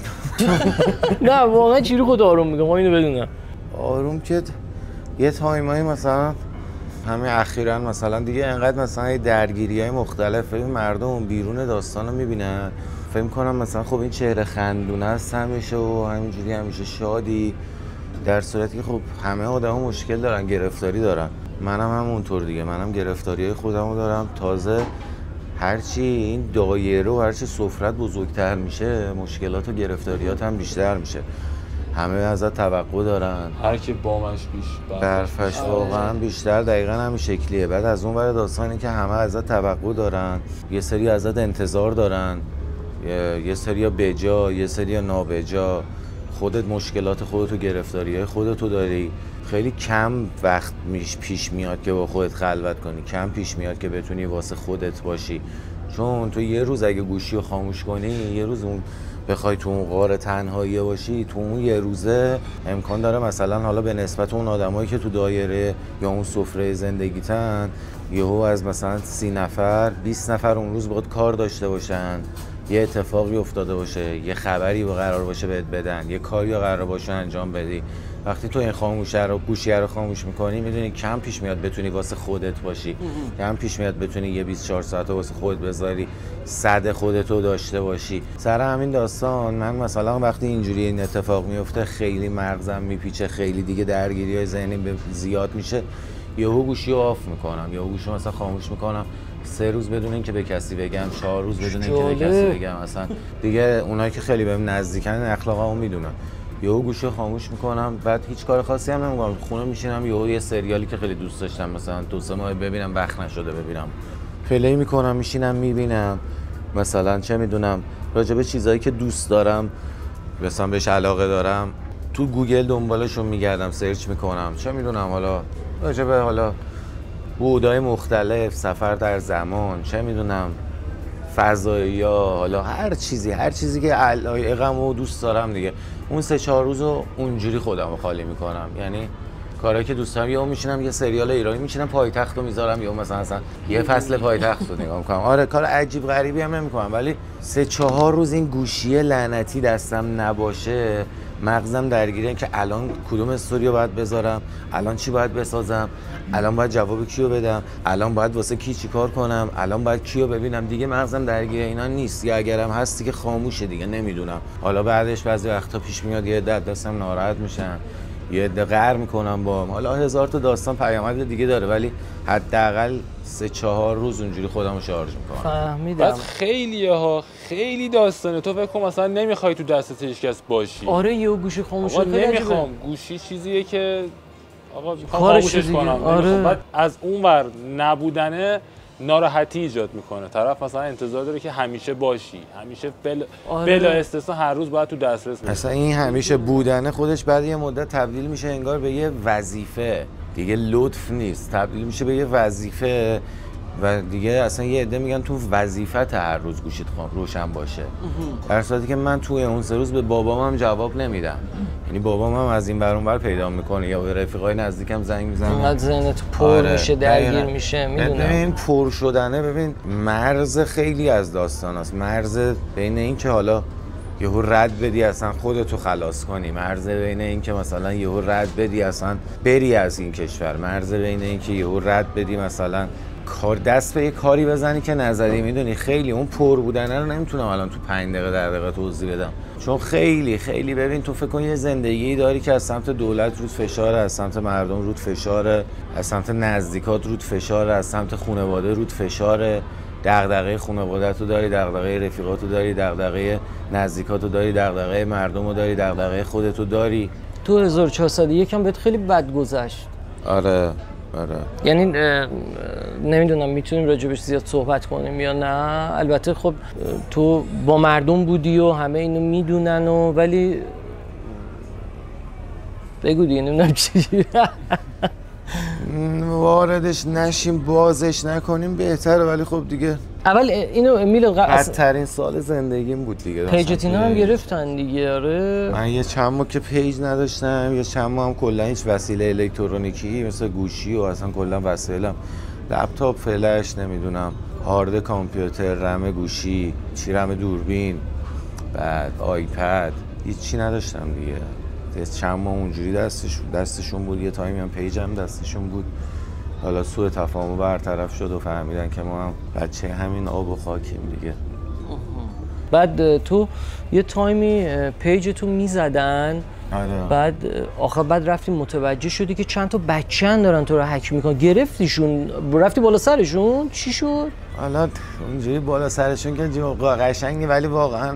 Speaker 2: نه واقعا چجوری خودت آروم میکنی؟ ما اینو بدونم.
Speaker 1: آروم که یه تایمایی مثلا همین اخیراً مثلا دیگه انقدر مثلا درگیری‌های مختلف مردم بیرون داستانو میبینن، فکر کنم مثلا خب این چهره خندونه است همیشه و همینجوری همیشه شادی، در صورتی که خب همه آدما مشکل دارن، گرفتاری دارن. منم همونطور دیگه، منم گرفتاریای خودمو دارم. تازه هرچی این دایره و هرچی سفرت بزرگتر میشه مشکلات و گرفتاریات هم بیشتر میشه. همه ازت توقع دارن،
Speaker 3: هر کی بامش بیش
Speaker 1: برفش واقعا بیشتر، دقیقاً همین شکلیه. بعد از اون ور داستانی که همه ازت توقع دارن، یه سری ازت انتظار دارن، یه سری بجا یه سری نابجا، خودت مشکلات خودت و گرفتاری‌های خودتو داری. خیلی کم وقت میش پیش میاد که با خودت خلوت کنی، کم پیش میاد که بتونی واسه خودت باشی، چون تو یه روز اگه گوشی رو خاموش کنی، یه روز اون بخوای تو اون غار تنهایی باشی، تو اون یه روزه امکان داره مثلا حالا به نسبت اون آدمایی که تو دایره یا اون سفره زندگیتن یهو از مثلا سی نفر بیست نفر اون روز باید کار داشته باشن، یه اتفاقی افتاده باشه، یه خبری قرار باشه بهت بدن، یه کاری قرار باشه انجام بدی. وقتی تو این خاموشه رو گوشی رو خاموش میکنی، میدونی کم پیش میاد بتونی واسه خودت باشی، کم پیش میاد بتونی یه بیست و چهار ساعت واسه خودت بذاری، صد خودتو داشته باشی. سر همین داستان من مثلا وقتی اینجوری این اتفاق میفته خیلی مغزم میپیچه، خیلی دیگه درگیری‌های ذهنی زیاد میشه، یهو گوشی رو آف میکنم، یهو گوشی رو مثلا خاموش میکنم، سه روز بدون اینکه به کسی بگم، چهار روز بدون اینکه به کسی بگم. اصلا دیگه اونایی که خیلی بهم نزدیکن اخلاقامو میدونن. یهو گوشی رو خاموش میکنم، بعد هیچ کار خاصی هم نمیکنم، خونه میشینم، یهو یه سریالی که خیلی دوست داشتم مثلا دو سه ماه ببینم وقت نشده ببینم، پلی میکنم میشینم میبینم، مثلا چه میدونم راجع به چیزایی که دوست دارم مثلا بهش علاقه دارم تو گوگل دنبالشون میگردم، سرچ میکنم، چه میدونم حالا راجع به حالا بودای مختلف، سفر در زمان، چه میدونم فضایی ها، حالا هر چیزی هر چیزی که علایقم و دوست دارم دیگه، اون سه چهار روزو اونجوری خودم رو خالی میکنم. یعنی کارهایی که دوست دارم، یا میشینم یه سریال ایرانی میشینم پایتخت رو میذارم، یا مثلا اصلا یه فصل پایتخت رو نگاه میکنم. آره کار عجیب غریبی هم نمیکنم، ولی سه چهار روز این گوشی لعنتی دستم نباشه مغزم درگیره که الان کدوم استوری رو باید بذارم، الان چی باید بسازم، الان باید جواب کیو بدم، الان باید واسه کی چی کار کنم، الان باید کیو ببینم. دیگه مغزم درگیر اینا نیست، یا اگرم هستی که خاموشه دیگه، نمیدونم. حالا بعدش بعضی وقتا پیش میاد یه عده دستم ناراحت میشن، یه عده قهر میکنم باهم، حالا هزار تا داستان پیامد دیگه داره، ولی حداقل سه چهار روز اونجوری خودم رو شارژ میکنم.
Speaker 2: فهمیدم.
Speaker 3: خیلیه ها خیلی داستانه. تو فکر کن مثلا نمیخوای تو دستت هیچ کس باشی.
Speaker 2: آره یه گوشی خاموش
Speaker 3: آقا
Speaker 2: شد.
Speaker 3: نمیخوام. گوشی چیزیه که آقا میخوام خاموشش کنم.
Speaker 2: آره.
Speaker 3: بعد از اون ور نبودنه ناراحتی ایجاد میکنه. طرف مثلا انتظار داره که همیشه باشی، همیشه بلا آره. بلا استثنا هر روز باید تو دسترس باشی.
Speaker 1: اصلا این همیشه بودنه خودش بعد یه مدت تبدیل میشه انگار به یه وظیفه، دیگه لطف نیست، تبدیل میشه به یه وظیفه و دیگه اصلا یه عده میگن تو وظیفت هر روز گوشیت روشن باشه، در صورتی که من توی اون سه روز به بابام هم جواب نمیدم. یعنی بابام هم از این ور اون ور پیدا میکنه یا به رفیقای نزدیکم زنگ میزنه،
Speaker 2: اینقدر ذهنت پر
Speaker 1: آره.
Speaker 2: میشه، درگیر میشه. میدونم
Speaker 1: این پر شدنه، ببین مرز خیلی از داستان است، مرز بین این که حالا یهو رد بدی اصلا خودتو خلاص کنی، مرز بین این که مثلا یهو رد بدی اصلا بری از این کشور، مرز بین این که یهو رد بدی مثلا کار دست به یه کاری بزنی که نزدی. میدونی خیلی اون پر بودنه رو نمیتونم الان تو پنج دقیقه در دقیقه توضیح بدم، چون خیلی خیلی ببین تو فکر کن یه زندگی داری که از سمت دولت رود فشاره، از سمت مردم رود فشاره، از سمت نزدیکات رود فشاره، از سمت خانواده رود فشاره، دغدغه خانواده‌تو داری، دغدغه رفیقاتو داری، دغدغه نزدیکاتو داری، دغدغه مردمو داری، دغدغه خودتو داری.
Speaker 2: تو هزار و چهارصد و یک هم بهت خیلی بد گذشت.
Speaker 1: آره آره.
Speaker 2: یعنی نمیدونم میتونیم راجبش زیاد صحبت کنیم یا نه. البته خب تو با مردم بودی و همه اینو میدونن و ولی بگو دیگه نمیدونم چی
Speaker 1: واردش نشیم بازش نکنیم بهتره، ولی خب دیگه
Speaker 2: اول اینو میل
Speaker 1: بدترین سال زندگیم بود دیگه.
Speaker 2: پیجت اینا هم گرفتن دیگه. آره
Speaker 1: من یه چند ماه که پیج نداشتم، یه چند ماه هم کلا هیچ وسیله الکترونیکی مثل گوشی و اصلا کلا وسایلم لپتاپ، فلش، نمیدونم هارد کامپیوتر، رم گوشی، چی رم دوربین، بعد آیپد، هیچی نداشتم دیگه. چند ماه اونجوری دستشون دستشون بود، یه تایمی هم پیجم دستشون بود. حالا سوء تفاهم برطرف شد و فهمیدن که ما هم بچه همین آب و خاکیم دیگه.
Speaker 2: بعد تو یه تایمی پیج تو میزدن،
Speaker 1: آره.
Speaker 2: بعد آخر بعد رفتی متوجه شدی که چند تا بچه هم دارن تو رو هک میکنن، گرفتیشون رفتی بالا سرشون، چی شد؟
Speaker 1: حالا اونجوری بالا سرشون که جوقا قشنگی، ولی واقعا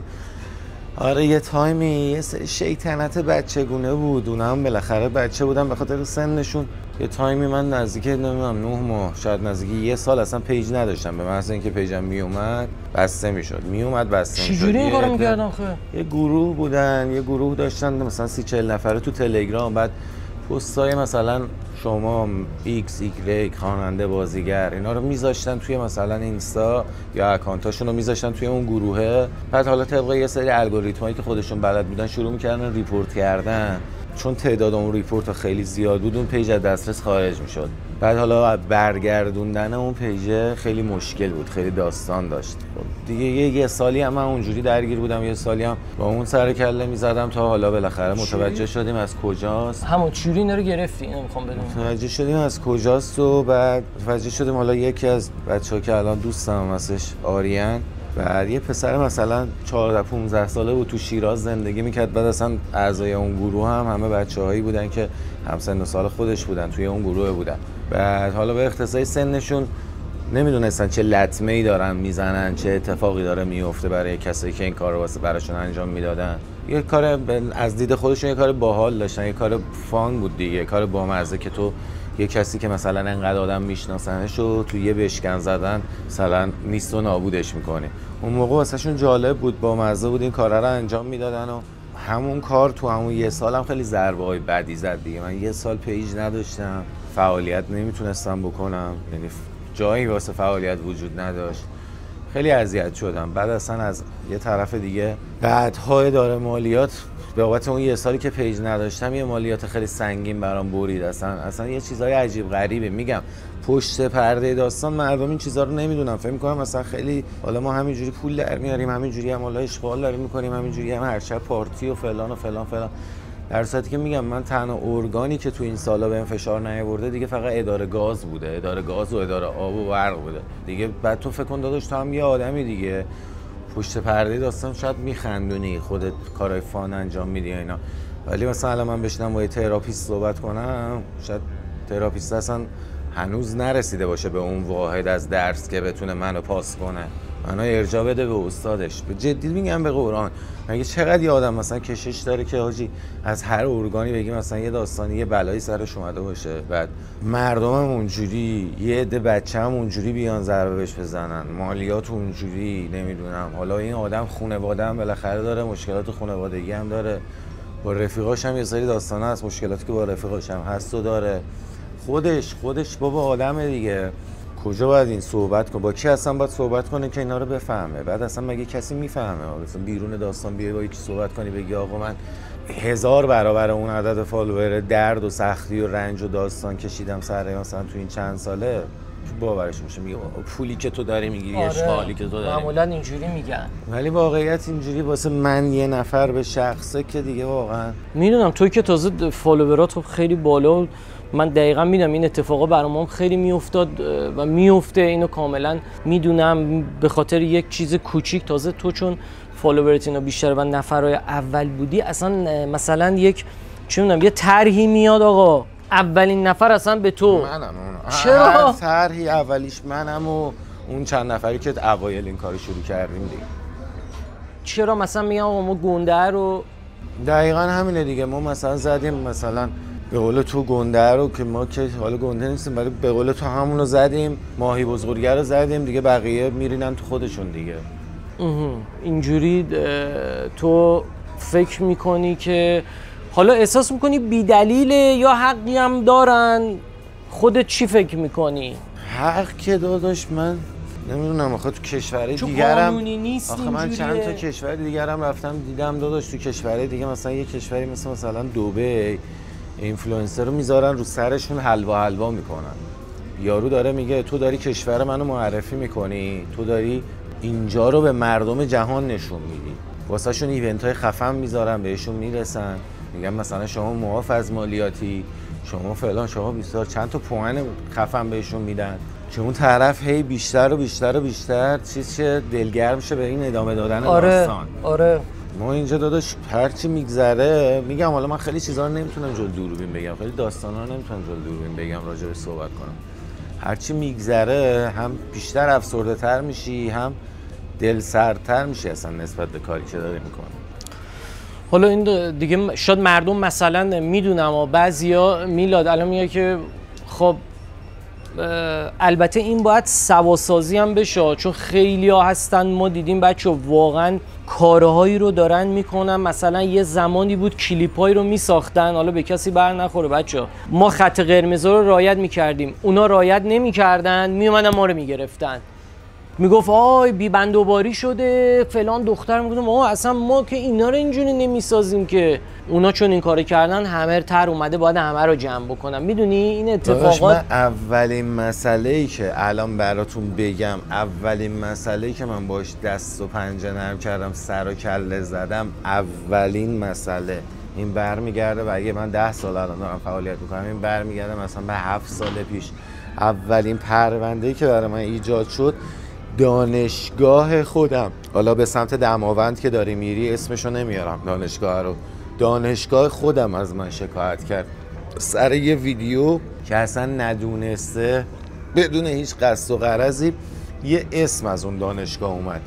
Speaker 1: آره یه تایمی یه سری شیطنت بچگونه بود، اونا هم بالاخره بچه بودن به خاطر سنشون. یه تایمی من نزدیک نمیدونم نه ماه شاید نزدیک یه سال اصلا پیج نداشتم، به محض اینکه پیجم میومد بسته میشد میومد بسته میشد.
Speaker 2: چجوری این کارو میکردن خب؟
Speaker 1: یه گروه بودن، یه گروه داشتن مثلا سی چهل نفره تو تلگرام، بعد پستای مثلا شما ایکس ایگرگ خواننده بازیگر اینا رو میذاشتن توی مثلا اینستا یا اکانتاشون رو میذاشتن توی اون گروهه. بعد حالا طبق یه سری الگوریتمایی که خودشون بلد بودن شروع میکردن ریپورت کردن. چون تعداد اون ریپورت خیلی زیاد بود اون پیج از دسترس خارج میشد. بعد حالا برگردوندن اون پیج خیلی مشکل بود، خیلی داستان داشت. دیگه یه, یه سالی هم من اونجوری درگیر بودم، یه سالی هم با اون سر کله میزدم تا حالا بالاخره متوجه شدیم از کجاست.
Speaker 2: همون چوری اینا رو گرفتی، اینو میخوام بدونم.
Speaker 1: متوجه شدیم از کجاست و بعد متوجه شدیم حالا یکی از بچه‌ها که الان دوستم هستش آریان، بعد یه پسر مثلا چهارده پانزده ساله بود تو شیراز زندگی میکرد. بعد اصلا اعضای اون گروه هم همه بچه‌هایی بودن که همسن و سال خودش بودن، توی اون گروه بودن. بعد حالا به اختصاص سنشون نمیدونستن چه لطمه‌ای دارن میزنن، چه اتفاقی داره میفته برای کسایی که این کار رو واسه براشون انجام میدادن. یه کار از دید خودشون یه کار باحال داشتن، یه کار فان بود دیگه، یه کار بامزه که تو یه کسی که مثلا انقدر آدم میشناسنش و تو یه بشکن زدن مثلا نیست و نابودش میکنی. اون موقع واسهشون جالب بود، بامزه بود، این کارا رو انجام میدادن و همون کار تو همون یه سال هم خیلی ضربه‌های بدی زد دیگه. من یه سال پیج نداشتم، فعالیت نمیتونستم بکنم، یعنی جایی واسه فعالیت وجود نداشت. خیلی اذیت شدم. بعد اصلا از یه طرف دیگه بعدهای اداره مالیات به بابت اون یه سالی که پیج نداشتم یه مالیات خیلی سنگین برام برید. اصلا اصلا یه چیزای عجیب غریبه. میگم پشت پرده داستان مردم این چیزا رو نمیدونن، فکر می‌کنم مثلا خیلی حالا ما همینجوری پول در میاریم، همینجوری هم حالا اشغال داریم می‌کنیم، همینجوری هم هر شب پارتی و فلان و فلان فلان. در صورتی که میگم من تنها ارگانی که تو این سالا بهم فشار نیاورده دیگه فقط اداره گاز بوده، اداره گاز و اداره آب و برق بوده دیگه. بعد تو فکر کن داداش تو هم یه آدمی دیگه، پشت پرده داستان شاید میخندونی، خودت کارهای فان انجام میدی اینا، ولی مثلا الان من بشینم با یه تراپیست صحبت کنم، شاید تراپیست اصلا هنوز نرسیده باشه به اون واحد از درس که بتونه منو پاس کنه، منو ارجاع بده به استادش. به جدی میگم به قرآن، مگه چقدر یه آدم مثلا کشش داره که حاجی از هر ارگانی بگی مثلا یه داستانی یه بلایی سرش اومده باشه، بعد مردمم اونجوری، یه عده بچه‌م اونجوری بیان ضربه بهش بزنن، مالیات اونجوری، نمیدونم حالا این آدم خانواده هم بالاخره داره، مشکلات خانوادگی هم داره، با رفیقاش هم یه سری داستانا هست، مشکلاتی که با رفیقاش هم هست و داره. خودش خودش بابا آدمه دیگه، کجا باید این صحبت کنه؟ با کی اصلا باید صحبت کنه که اینا رو بفهمه؟ بعد اصلا مگه کسی میفهمه؟ مثلا بیرون داستان بیای با یکی صحبت کنی بگی آقا من هزار برابر اون عدد فالوور درد و سختی و رنج و داستان کشیدم سر مثلا تو این چند ساله، باورش میشه، میگه پولی که تو داری میگیری،
Speaker 2: آره.
Speaker 1: اشغالی که تو داری
Speaker 2: معمولا اینجوری میگن،
Speaker 1: ولی واقعیت اینجوری واسه من یه نفر به شخصه که دیگه واقعا
Speaker 2: میدونم توی که تازه فالوورات خیلی بالا و من دقیقا میدونم این اتفاقا برام خیلی میافتاد و میفته، اینو کاملا میدونم. به خاطر یک چیز کوچیک تازه تو چون فالوورت اینا بیشتر و نفرای اول بودی، اصلا مثلا یک چه میدونم یه طرحی میاد آقا اولین نفر اصلا به تو.
Speaker 1: منم اون
Speaker 2: چرا؟
Speaker 1: هر طرحی اولیش منم و اون چند نفری که اوایل این کارو شروع کردیم دیگه.
Speaker 2: چرا مثلا میگم آقا ما گنده رو
Speaker 1: دقیقاً همینه دیگه، ما مثلا زدیم مثلا به قول تو گنده رو که ما که حالا گنده نیستیم ولی به قول تو همون رو زدیم، ماهی بزرگه رو زدیم دیگه، بقیه میرینن تو خودشون دیگه.
Speaker 2: اینجوری تو فکر میکنی که حالا احساس میکنی بی‌دلیله یا حقی هم دارن؟ خودت چی فکر میکنی؟
Speaker 1: حق که داداش من نمیدونم، آخه تو کشورهای
Speaker 2: چون
Speaker 1: دیگرم
Speaker 2: قانونی نیست
Speaker 1: آخه من
Speaker 2: اینجوریه.
Speaker 1: چند تا کشور دیگرم رفتم دیدم داداش، تو کشورهای دیگه مثلا یه کشوری مثل مثلا دبی اینفلوئنسر رو میذارن رو سرشون حلوا حلوا میکنن. یارو داره میگه تو داری کشور منو معرفی میکنی، تو داری اینجا رو به مردم جهان نشون میدی. واسه شون ایونت های خفن میذارن، بهشون میرسن، میگن مثلا شما معاف از مالیاتی، شما فلان، شما بیشتر چند تا پوان خفن بهشون میدن که اون طرف هی بیشتر و بیشتر و بیشتر چیز شه دلگرم شه به این ادامه دادن
Speaker 2: آره،
Speaker 1: داستان.
Speaker 2: آره
Speaker 1: ما اینجا داداش هرچی میگذره، میگم حالا من خیلی چیزا رو نمیتونم جلو دوربین بگم، خیلی داستانا رو نمیتونم جلو دوربین بگم راجع به صحبت کنم. هرچی میگذره هم بیشتر افسرده تر میشی، هم دل سردتر میشی اصلا نسبت به کاری که داری میکنی.
Speaker 2: حالا این دیگه شاید مردم مثلا میدونم و بعضیا میلاد الان میگه که خب البته این باید سواسازی هم بشه، چون خیلی ها هستن ما دیدیم بچه واقعا کارهایی رو دارن میکنن. مثلا یه زمانی بود کلیپایی رو میساختن، حالا به کسی بر نخوره بچه، ما خط قرمز رو رعایت میکردیم، اونا رعایت نمیکردن، میومدن ما رو میگرفتن، میگفت آی بی بندوباری شده فلان دختر. میگفتم آه اصلا ما که اینا رو اینجوری نمیسازیم که. اونا چون این کارو کردن همه تر اومده باید همه رو جمع بکنم. میدونی این اتفاقات.
Speaker 1: من اولین مسئله‌ای که الان براتون بگم، اولین مسئله‌ای که من باش دست و پنجه نرم کردم، سر و کله زدم، اولین مسئله این برمیگرده و اگه من ده سال الان دارم فعالیت میکنم، این برمیگرده مثلا به هفت سال پیش. اولین پرونده‌ای که برای من ایجاد شد دانشگاه خودم، حالا به سمت دماوند که داری میری اسمشو نمیارم دانشگاه رو، دانشگاه خودم از من شکایت کرد سر یه ویدیو که اصلا ندونسته، بدون هیچ قصد و غرضی یه اسم از اون دانشگاه اومد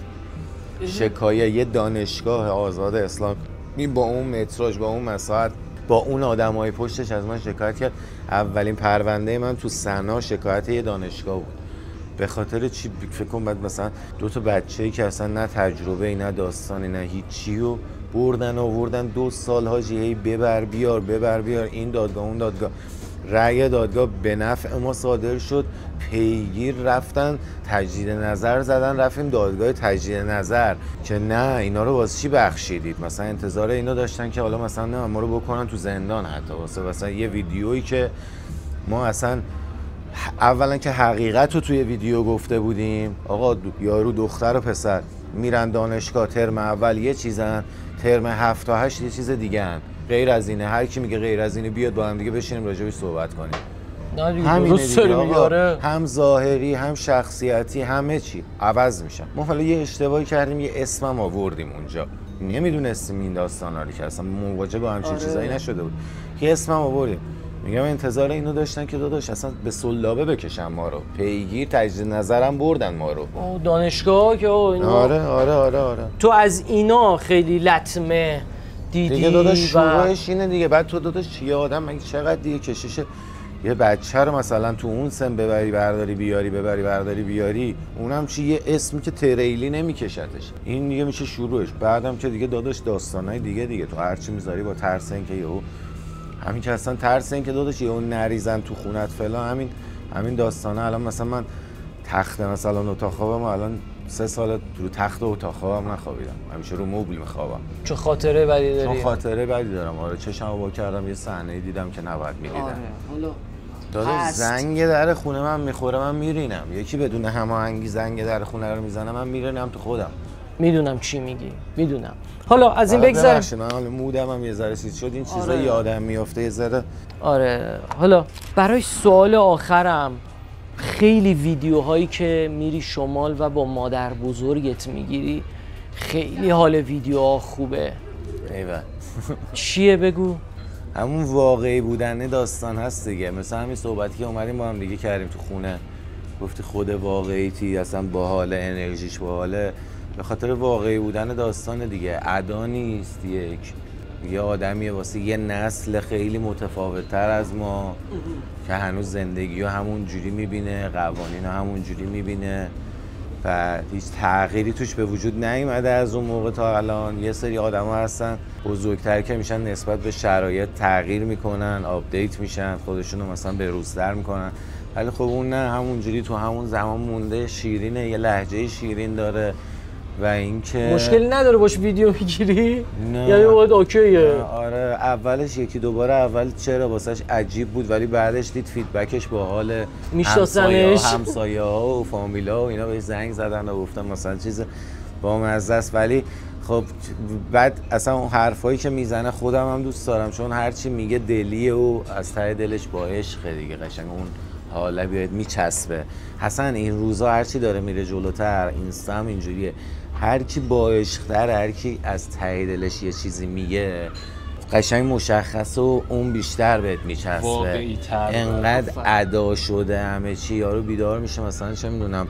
Speaker 1: شکایت. یه دانشگاه آزاد اسلام این با اون متراژ، با اون مساحت، با اون آدمای پشتش از من شکایت کرد. اولین پرونده من تو سنا شکایت یه دانشگاه بود. به خاطر چی؟ فکر کنم بعد مثلا دو تا بچه‌ای که اصلا نه تجربه نه داستانی نه هیچی و بردن آوردن دو سال حاجی هی ببر بیار ببر بیار این دادگاه اون دادگاه. رأی دادگاه به نفع ما صادر شد، پیگیر رفتن تجدید نظر زدن، رفتیم دادگاه تجدید نظر که نه اینا رو واسه چی بخشیدید، مثلا انتظار اینا داشتن که حالا مثلا نه ما رو بکنن تو زندان، حتی واسه مثلا یه ویدیویی که ما اصلا اولا که حقیقت رو توی ویدیو گفته بودیم. آقا یارو دختر و پسر میرن دانشگاه، ترم اول یه چیزن، ترم هفت تا هشت یه چیز دیگه هن. غیر از اینه، هر کی میگه غیر از اینه بیاد با هم دیگه بشینیم راجعش صحبت کنیم. همینه دیگه آقا، هم ظاهری هم شخصیتی همه چی عوض میشن. ما حالا یه اشتباهی کردیم، یه اسمم آوردیم اونجا، نمیدونستیم این داستانا رو که اصلا مواجه با همچین آره. چیزایی نشده بود، یه اسمم آوردیم. میگم انتظار اینو داشتن که داداش اصلا به سلابه بکشن ما رو، پیگیر تجدید نظرم بردن ما رو.
Speaker 2: او دانشگاه که او اینا.
Speaker 1: آره آره آره آره.
Speaker 2: تو از اینا خیلی لطمه دیدی
Speaker 1: دیگه داداش شروعش اینه دیگه. بعد تو داداش یه آدم مگه چقدر دیگه کشیشه یه بچه رو مثلا تو اون سن ببری برداری بیاری ببری برداری بیاری، اونم چی یه اسمی که تریلی نمیکشتش. این دیگه میشه شروعش. بعدم که دیگه داداش داستانای دیگه دیگه تو هرچی میذاری با ترس اینکه یهو همین که اصلا ترس اینکه داداش یهو نریزن تو خونت فلان، همین همین داستانه. الان مثلا من تخت مثلا اتاق خوابم الان سه سال رو تخت اتاق خوابم نخوابیدم، همیشه رو مبل میخوابم.
Speaker 2: چون خاطره بدی داری؟
Speaker 1: چون خاطره بدی دارم. آره چشمو وا کردم یه صحنه دیدم که نباید میدیدم.
Speaker 2: آره. حالا
Speaker 1: داداش زنگ در خونه من میخوره من میرینم، یکی بدون هماهنگی زنگ در خونه رو میزنه من میرینم تو خودم.
Speaker 2: میدونم چی میگی، میدونم. حالا از این بگذاریم.
Speaker 1: من حالا مودم هم یه ذره چیز شد، این چیزا آره. یادم میافته یه ذره.
Speaker 2: آره حالا برای سوال آخرم، خیلی ویدیوهایی که میری شمال و با مادر بزرگت میگیری خیلی حال ویدیوها خوبه.
Speaker 1: ایوه.
Speaker 2: چیه بگو؟
Speaker 1: همون واقعی بودن داستان هست دیگه، مثلا همین صحبتی که اومدیم با هم دیگه کردیم تو خونه، گفتی خود واقعیتی اصلا باحال، انرژیش باحاله، به خاطر واقعی بودن داستان دیگه. ادا نیست، یک یه آدمیه واسه یه نسل خیلی متفاوت‌تر از ما که هنوز زندگی رو همون جوری میبینه، قوانین رو همون جوری میبینه و هیچ تغییری توش به وجود نیومده از اون موقع تا الان. یه سری آدما هستن بزرگتر که میشن نسبت به شرایط تغییر میکنن، آپدیت میشن، خودشونو مثلا بروزتر میکنن، ولی خب اون نه، همونجوری تو همون زمان مونده، شیرینه، یه لهجه شیرین داره و اینکه
Speaker 2: مشکلی نداره باش ویدیو میگیری؟
Speaker 1: نه.
Speaker 2: یعنی باید اوکیه؟
Speaker 1: آره اولش یکی دوباره اول چرا واسش عجیب بود، ولی بعدش دید فیدبکش باحاله،
Speaker 2: میشناسنش،
Speaker 1: همسایه ها و فامیلا و اینا بهش زنگ زدن و گفتن مثلا چیز با مزه است. ولی خب بعد اصلا اون حرفایی که میزنه خودم هم دوست دارم، چون هرچی میگه دلیه و از ته دلش با عشق دیگه، قشنگ اون حالا بیاید میچسبه. حسن این روزا هرچی داره میره جلوتر، اینستا هم اینجوریه، هر کی با عشق‌تر، هر کی از ته دلش یه چیزی میگه قشنگ مشخصه و اون بیشتر بهت میچسبه. انقدر ادا شده همه چی، یارو بیدار میشه مثلا چه میدونم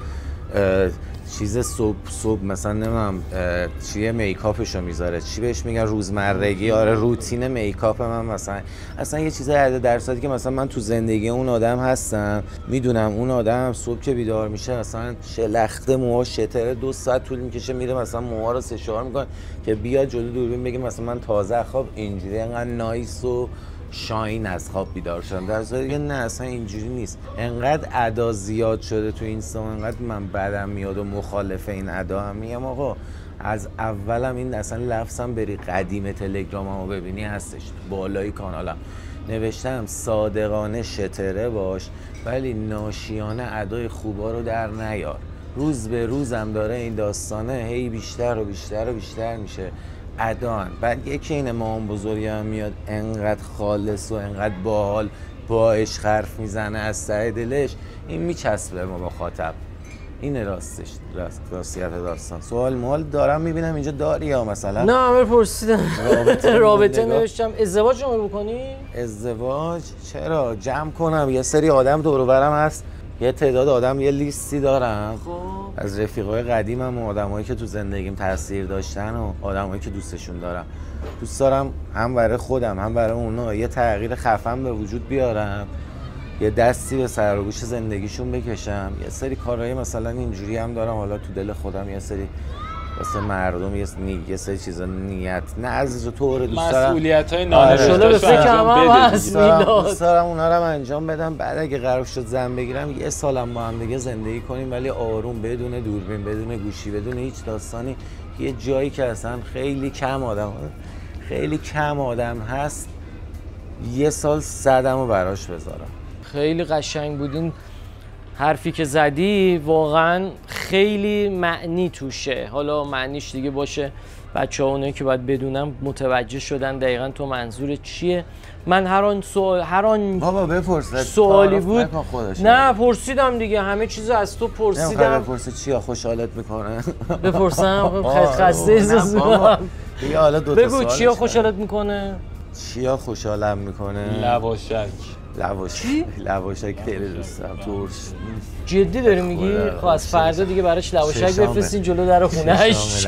Speaker 1: چیز صبح صبح مثلا نمیم چیه میکاپشو میذاره، چی بهش میگن روزمرگی، آره روتین میکاپ من مثلا اصلا یه چیز عدد درصدی که مثلا من تو زندگی اون آدم هستم، میدونم اون آدم صبح که بیدار میشه مثلا شلخته موها شتره دو ساعت طول میکشه میره مثلا موها رو سشوار میکنه که بیاد جلو دوربین بگه مثلا من تازه خواب اینجوری انقدر نایس و شاین از خواب بیدار شدم، در صورتی که نه اصلا اینجوری نیست. انقدر ادا زیاد شده تو اینستا، انقدر من بدم میاد و مخالف این ادا هم میگم آقا از اولم این اصلا لفظم بری قدیم تلگراممو ببینی هستش بالای کانالم نوشتم صادقانه شتره باش ولی ناشیانه ادای خوبا رو در نیار. روز به روزم داره این داستانه هی بیشتر و بیشتر و بیشتر میشه ادان. بعد یکی این مامان بزرگی هم میاد انقدر خالص و انقدر باحال با عشق حرف میزنه از ته دلش، این میچسبه ما مخاطب. این راستش راست راستیت داستان. سوال مال دارم میبینم اینجا داری یا مثلا
Speaker 2: نه همه پرسیدم رابطه, رابطه نوشتم. ازدواج رو بکنی؟
Speaker 1: ازدواج چرا جمع کنم، یه سری آدم دور و برم هست، یه تعداد آدم یه لیستی دارم
Speaker 2: خب
Speaker 1: از رفیقای قدیمم و آدمایی که تو زندگیم تاثیر داشتن و آدمایی که دوستشون دارم. دوست دارم هم برای خودم هم برای اونا یه تغییر خفن به وجود بیارم، یه دستی به سر و گوش زندگیشون بکشم. یه سری کارهای مثلا اینجوری هم دارم حالا تو دل خودم، یه سری واسه مردم یه سری یه سری چیزا نیت نه از طور دوست دارم
Speaker 3: مسئولیت‌های نانشده
Speaker 2: به فکر هم هست میلاد،
Speaker 1: دوست دارم اونا رو انجام بدم. بعد اگه قرار شد زن بگیرم یه سالم با هم دیگه زندگی کنیم ولی آروم، بدون دوربین، بدون گوشی، بدون هیچ داستانی. یه جایی که اصلا خیلی کم آدم خیلی کم آدم هست یه سال صدمو براش بذارم.
Speaker 2: خیلی قشنگ بودین حرفی که زدی، واقعا خیلی معنی توشه. حالا معنیش دیگه باشه بچه ها اونایی که باید بدونم متوجه شدن دقیقا تو منظور چیه. من هر آن سوال هر آن
Speaker 1: بابا بپرس
Speaker 2: سوالی بود نه پرسیدم دیگه، همه چیزو از تو پرسیدم.
Speaker 1: نه بپرس چیا خوشحالت میکنه
Speaker 2: بپرسم خسته ایزم بگو چیا خوشحالت میکنه.
Speaker 1: چیا خوشحالم میکنه؟
Speaker 3: لواشک.
Speaker 1: لواشک لواشک خیلی دوست دارم. ترش
Speaker 2: جدی داری میگی؟ خب از فردا دیگه براش لواشک بفرستین جلو در خونه‌اش.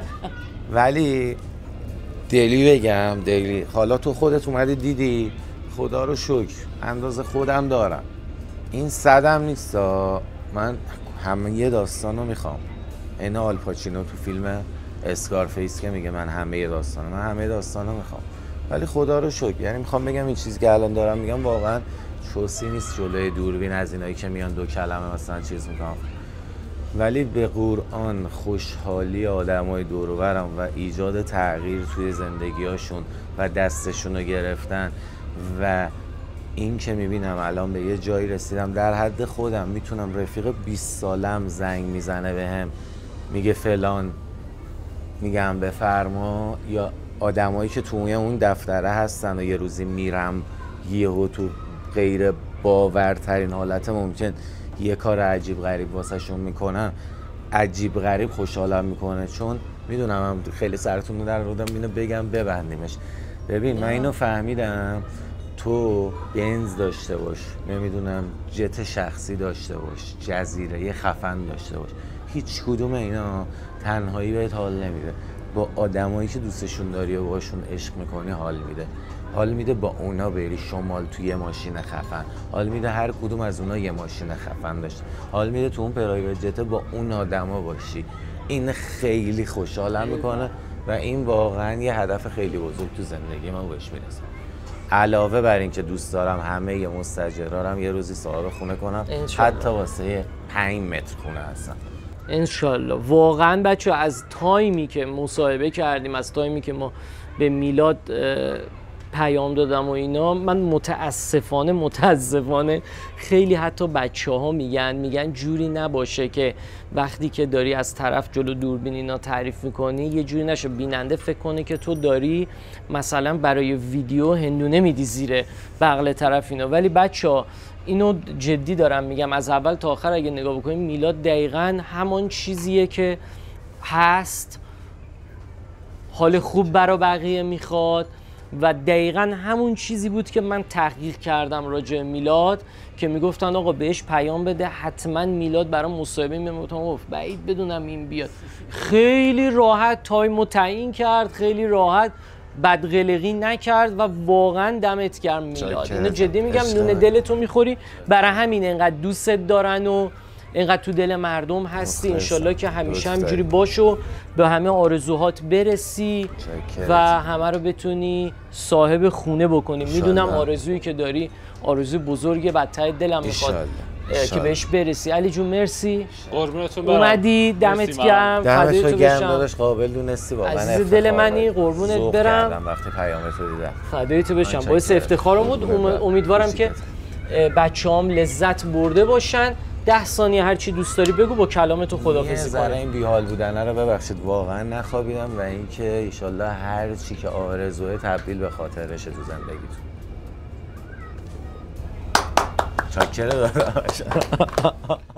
Speaker 1: ولی دلی بگم دلی حالا تو خودت اومدی دیدی، خدا رو شکر اندازه خودم دارم، این صدم نیستا. من همه یه داستان رو میخوام. این آلپاچینو تو فیلم اسکارفیس که میگه من همه داستانو من همه داستانو میخوام، ولی خدا رو شکر یعنی میخوام بگم این چیزی که الان دارم میگم واقعا چوسی نیست جلوی دوربین از اینایی که میان دو کلمه مثلا چیز میکنم، ولی به قرآن خوشحالی آدمای دور و برم و ایجاد تغییر توی زندگیاشون و دستشون رو گرفتن و این که میبینم الان به یه جایی رسیدم در حد خودم میتونم رفیق بیست سالم زنگ میزنه بهم میگه فلان، میگم بفرما، یا آدمایی که تو اون دفتره هستن و یه روزی میرم یهو تو غیر باورترین حالت ممکن یه کار عجیب غریب واسه شون میکنم، عجیب غریب خوشحالم میکنه، چون میدونم خیلی سرتون در رودم اینو بگم ببندیمش. ببین من اینو فهمیدم، تو بنز داشته باش، نمیدونم جت شخصی داشته باش، جزیره خفن داشته باش، هیچ کدوم اینا تنهایی بهت حال نمیده. با آدمایی که دوستشون داری و باشون عشق میکنی حال میده. حال میده با اونا بری شمال توی یه ماشین خفن، حال میده هر کدوم از اونا یه ماشین خفن داشته، حال میده تو اون پرایوت جت با اون آدما باشی. این خیلی خوشحالم میکنه و این واقعا یه هدف خیلی بزرگ تو زندگی من بهش میرسم. علاوه بر این که دوست دارم همه ی مستاجرارم یه روزی صاحب خونه کنم، حتی واسه پنج متر خونه هستم
Speaker 2: انشالله. واقعا بچه از تایمی که مصاحبه کردیم، از تایمی که ما به میلاد پیام دادم و اینا، من متاسفانه متاسفانه خیلی حتی بچه ها میگن میگن جوری نباشه که وقتی که داری از طرف جلو دوربین اینا تعریف میکنی یه جوری نشه بیننده فکر کنه که تو داری مثلا برای ویدیو هندونه میدی زیر بغل طرف اینا. ولی بچه ها اینو جدی دارم میگم، از اول تا آخر اگه نگاه بکنیم میلاد دقیقاً همان چیزیه که هست، حال خوب برا بقیه میخواد و دقیقاً همون چیزی بود که من تحقیق کردم راجع میلاد که میگفتن آقا بهش پیام بده حتما میلاد برای مصاحبه میاد. گفتم اوف بعید بدونم این بیاد. خیلی راحت تایمو تعیین کرد، خیلی راحت بدقلقی نکرد و واقعا دمت گرم میلاد. اینو جدی میگم، نون دلتو میخوری، برای همین انقدر دوستت دارن و اینقدر تو دل مردم هستی. انشالله که همیشه همجوری باش و به همه آرزوهات برسی و همه رو بتونی صاحب خونه بکنی. میدونم آرزویی که داری آرزوی بزرگه، بدتر دلم میخواد که بهش برسی. علی جون مرسی
Speaker 3: قربونتون برم
Speaker 2: اومدی، دمت گرم، فدای تو بشم
Speaker 1: داداش، قابل دونستی واقعا
Speaker 2: عزیز دل منی، قربونت برم،
Speaker 1: وقتی پیامتو دیدم
Speaker 2: فدای تو بشم، باعث افتخارم بود. امیدوارم که بچه‌هام لذت برده باشن. ده ثانیه هر چی دوست داری بگو، با کلام تو خدافظی کنم.
Speaker 1: این بیحال بودنه رو ببخشید، واقعا نخوابیدم و اینکه ایشالله هر چی که آرزوه تبدیل به خاطرشه تو زندگیتون. چاکره داداش.